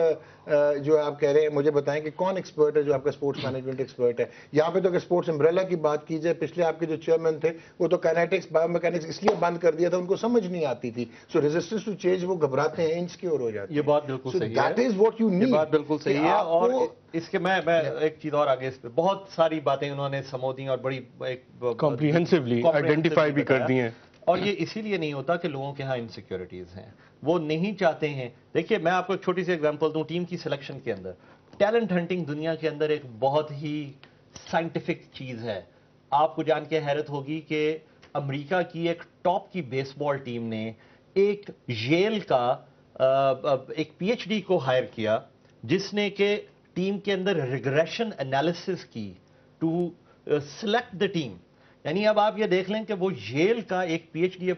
جو آپ کہہ رہے ہیں, مجھے بتائیں کہ کون ایکسپرٹ ہے جو آپ کا اسپورٹس مینجمنٹ ایکسپرٹ ہے. یہاں پہ تو اگر اسپورٹس امبریلا کی بات کی جائے, پچھلے آپ کے جو چیئرمین تھے وہ تو کائنیٹکس بایو میکینکس اس لیے بند کر دیا تھا, ان کو سمجھ نہیں آتی تھی. سو ریزسٹنس ٹو چینج وہ گھبراتے ہیں, انسیکیور ہو جاتے ہیں. یہ بات بالکل صحیح ہے, that is what you need. یہ بات بالکل صحیح ہے. اور اس کے میں ایک چیز اور آگے, اس پہ بہت ساری باتیں انہوں نے سمو دی اور بڑی ایک کمپریہنسولی آئیڈینٹیفائی بھی کر دی ہیں. اور یہ اسی لیے نہیں ہوتا کہ لوگوں کے ہاں انسیکیورٹیز ہیں, وہ نہیں چاہتے ہیں. دیکھیے میں آپ کو ایک چھوٹی سی ایگزامپل دوں, ٹیم کی سلیکشن کے اندر ٹیلنٹ ہنٹنگ دنیا کے اندر ایک بہت ہی سائنٹیفک چیز ہے. آپ کو جان کے حیرت ہوگی کہ امریکہ کی ایک ٹاپ کی بیس بال ٹیم نے ایک ییل کا ایک پی ایچ ڈی کو ہائر کیا جس نے کہ ٹیم کے اندر ریگریشن انالیسس کی ٹو سلیکٹ دا ٹیم. یعنی اب آپ یہ دیکھ لیں کہ وہ ییل کا ایک پی ایچ ڈی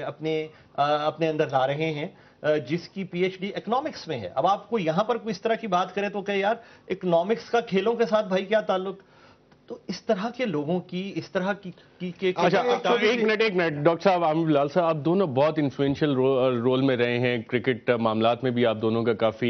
اپنے اندر لا رہے ہیں جس کی پی ایچ ڈی اکنامکس میں ہے. اب آپ کو یہاں پر کوئی اس طرح کی بات کرے تو کہ یار اکنامکس کا کھیلوں کے ساتھ بھائی کیا تعلق. تو اس طرح کے لوگوں کی اس طرح کی ایک منٹ ڈاکٹر صاحب, عامر بلال صاحب, آپ دونوں بہت انفلوئنشل رول میں رہے ہیں, کرکٹ معاملات میں بھی آپ دونوں کا کافی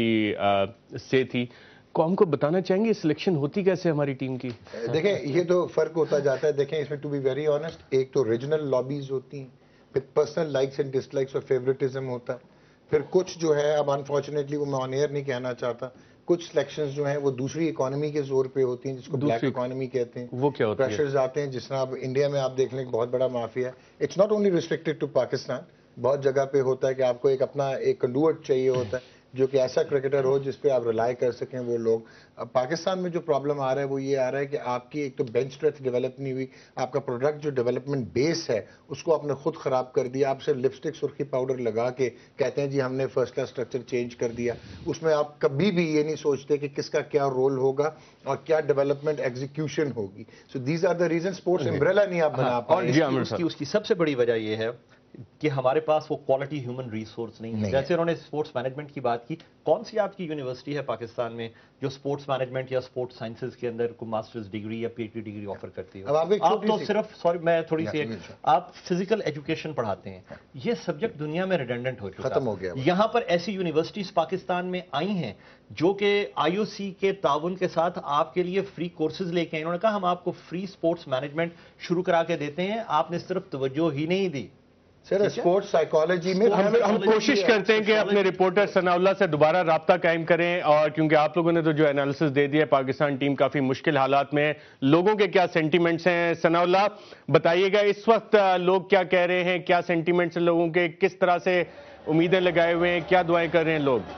سے تھی. قوم کو بتانا چاہیں گے سلیکشن ہوتی کیسے ہماری ٹیم کی؟ دیکھیں یہ تو فرق ہوتا جاتا ہے. دیکھیں اس میں ٹو بی ویری آنیسٹ, ایک تو ریجنل لابیز ہوتی ہیں, پھر personal likes and dislikes اور فیوریٹزم ہوتا ہے, پھر کچھ جو ہے اب انفارچونیٹلی وہ میں آن ایئر نہیں کہنا چاہتا, کچھ سلیکشنز جو ہیں وہ دوسری اکانومی کے زور پہ ہوتی ہیں جس کو بلیک اکانومی کہتے ہیں. وہ کیا ہوتا ہے؟ پریشرز آتے ہیں جس طرح اب انڈیا میں آپ دیکھ لیں بہت بڑا مافیا ہے. It's not only restricted to Pakistan, بہت جگہ پہ ہوتا ہے کہ آپ کو ایک اپنا ایک کنڈوٹ چاہیے ہوتا ہے جو کہ ایسا کرکٹر ہو جس پہ آپ ریلائی کر سکیں وہ لوگ. اب پاکستان میں جو پرابلم آ رہا ہے وہ یہ آ رہا ہے کہ آپ کی ایک تو بینچ اسٹریتھ ڈیولپ نہیں ہوئی, آپ کا پروڈکٹ جو ڈیولپمنٹ بیس ہے اس کو آپ نے خود خراب کر دیا. آپ صرف لپسٹک سرخی پاؤڈر لگا کے کہتے ہیں جی ہم نے فرسٹ کلاس اسٹرکچر چینج کر دیا. اس میں آپ کبھی بھی یہ نہیں سوچتے کہ کس کا کیا رول ہوگا اور کیا ڈیولپمنٹ ایگزیکیوشن ہوگی. So these are the reason sports umbrella نہیں آپ بنا پائے. اور اس کی سب سے بڑی وجہ یہ ہے کہ ہمارے پاس وہ کوالٹی ہیومن ریسورس نہیں ہے. جیسے انہوں نے اسپورٹس مینجمنٹ کی بات کی, کون سی آپ کی یونیورسٹی ہے پاکستان میں جو اسپورٹس مینجمنٹ یا اسپورٹس سائنسز کے اندر کوئی ماسٹرز ڈگری یا P H D degree offer کرتی ہے؟ آپ تو صرف میں تھوڑی سی آپ فزیکل ایجوکیشن پڑھاتے ہیں. یہ سبجیکٹ دنیا میں ریڈنڈنٹ ہو چکا, ختم ہو گیا. یہاں پر ایسی یونیورسٹیز پاکستان میں آئی ہیں جو کہ آئی او سی کے تعاون کے ساتھ آپ کے لیے فری کورسز لے کے, انہوں نے کہا ہم آپ کو فری اسپورٹس مینجمنٹ شروع کرا کے دیتے ہیں, آپ نے صرف توجہ ہی نہیں دی. سر اسپورٹس سائیکالوجی میں ہم کوشش کرتے ہیں کہ اپنے رپورٹر ثناء اللہ سے دوبارہ رابطہ قائم کریں, اور کیونکہ آپ لوگوں نے تو جو انالیسس دے دیا ہے, پاکستان ٹیم کافی مشکل حالات میں, لوگوں کے کیا سینٹیمنٹس ہیں ثناء اللہ بتائیے گا اس وقت لوگ کیا کہہ رہے ہیں, کیا سینٹیمنٹس ہیں لوگوں کے, کس طرح سے امیدیں لگائے ہوئے ہیں, کیا دعائیں کر رہے ہیں لوگ؟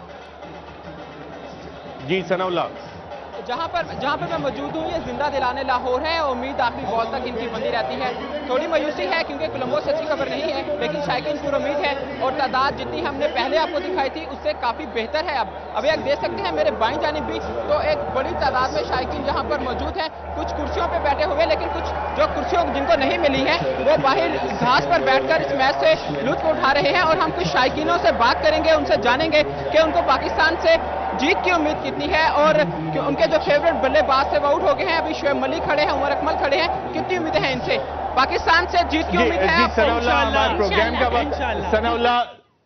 جی ثناء اللہ. جہاں پر میں موجود ہوں یہ زندہ دلانے لاہور ہے, امید آخری بال تک ان کی بندی رہتی ہے. تھوڑی مایوسی ہے کیونکہ کولمبو سے اچھی خبر نہیں ہے, لیکن شائقین پر امید ہے اور تعداد جتنی ہم نے پہلے آپ کو دکھائی تھی اس سے کافی بہتر ہے. اب ایک دیکھ سکتے ہیں میرے بائیں جانب بھی تو ایک بڑی تعداد میں شائقین جہاں پر موجود ہیں, کچھ کرسیوں پہ بیٹھے ہوئے, لیکن کچھ جو کرسیوں جن کو نہیں ملی ہیں وہ باہر گھاس پر بیٹھ کر اس میچ سے لطف اٹھا رہے ہیں. اور ہم کچھ شائقینوں سے بات کریں گے, ان سے جانیں گے کہ ان کو پاکستان سے جیت کی امید کتنی ہے, اور ان کے جو فیوریٹ بلے باز سے وہ آؤٹ ہو گئے ہیں, ابھی شعیب ملک کھڑے ہیں, عمر اکمل کھڑے ہیں, کتنی امیدیں ہیں ان سے؟ پاکستان سے جیت کی امید ہے ثناء اللہ.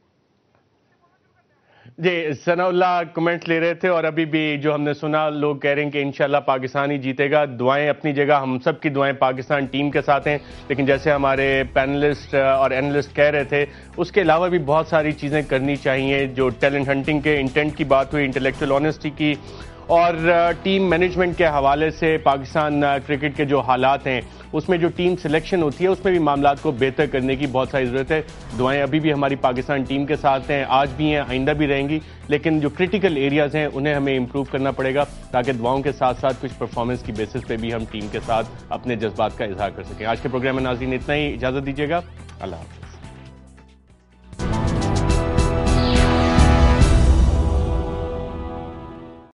جی ثناء اللہ کمنٹس لے رہے تھے, اور ابھی بھی جو ہم نے سنا لوگ کہہ رہے ہیں کہ انشاءاللہ پاکستان ہی جیتے گا. دعائیں اپنی جگہ, ہم سب کی دعائیں پاکستان ٹیم کے ساتھ ہیں, لیکن جیسے ہمارے پینلسٹ اور اینالسٹ کہہ رہے تھے اس کے علاوہ بھی بہت ساری چیزیں کرنی چاہیے. جو ٹیلنٹ ہنٹنگ کے انٹینٹ کی بات ہوئی, انٹلیکچوئل آنیسٹی کی, اور ٹیم مینجمنٹ کے حوالے سے پاکستان کرکٹ کے جو حالات ہیں اس میں جو ٹیم سلیکشن ہوتی ہے اس میں بھی معاملات کو بہتر کرنے کی بہت ساری ضرورت ہے. دعائیں ابھی بھی ہماری پاکستان ٹیم کے ساتھ ہیں, آج بھی ہیں, آئندہ بھی رہیں گی, لیکن جو کرٹیکل ایریاز ہیں انہیں ہمیں امپروو کرنا پڑے گا تاکہ دعاؤں کے ساتھ ساتھ کچھ پرفارمنس کی بیسس پہ بھی ہم ٹیم کے ساتھ اپنے جذبات کا اظہار کر سکیں. آج کے پروگرام میں ناظرین اتنا ہی, اجازت دیجیے گا, اللہ حافظ.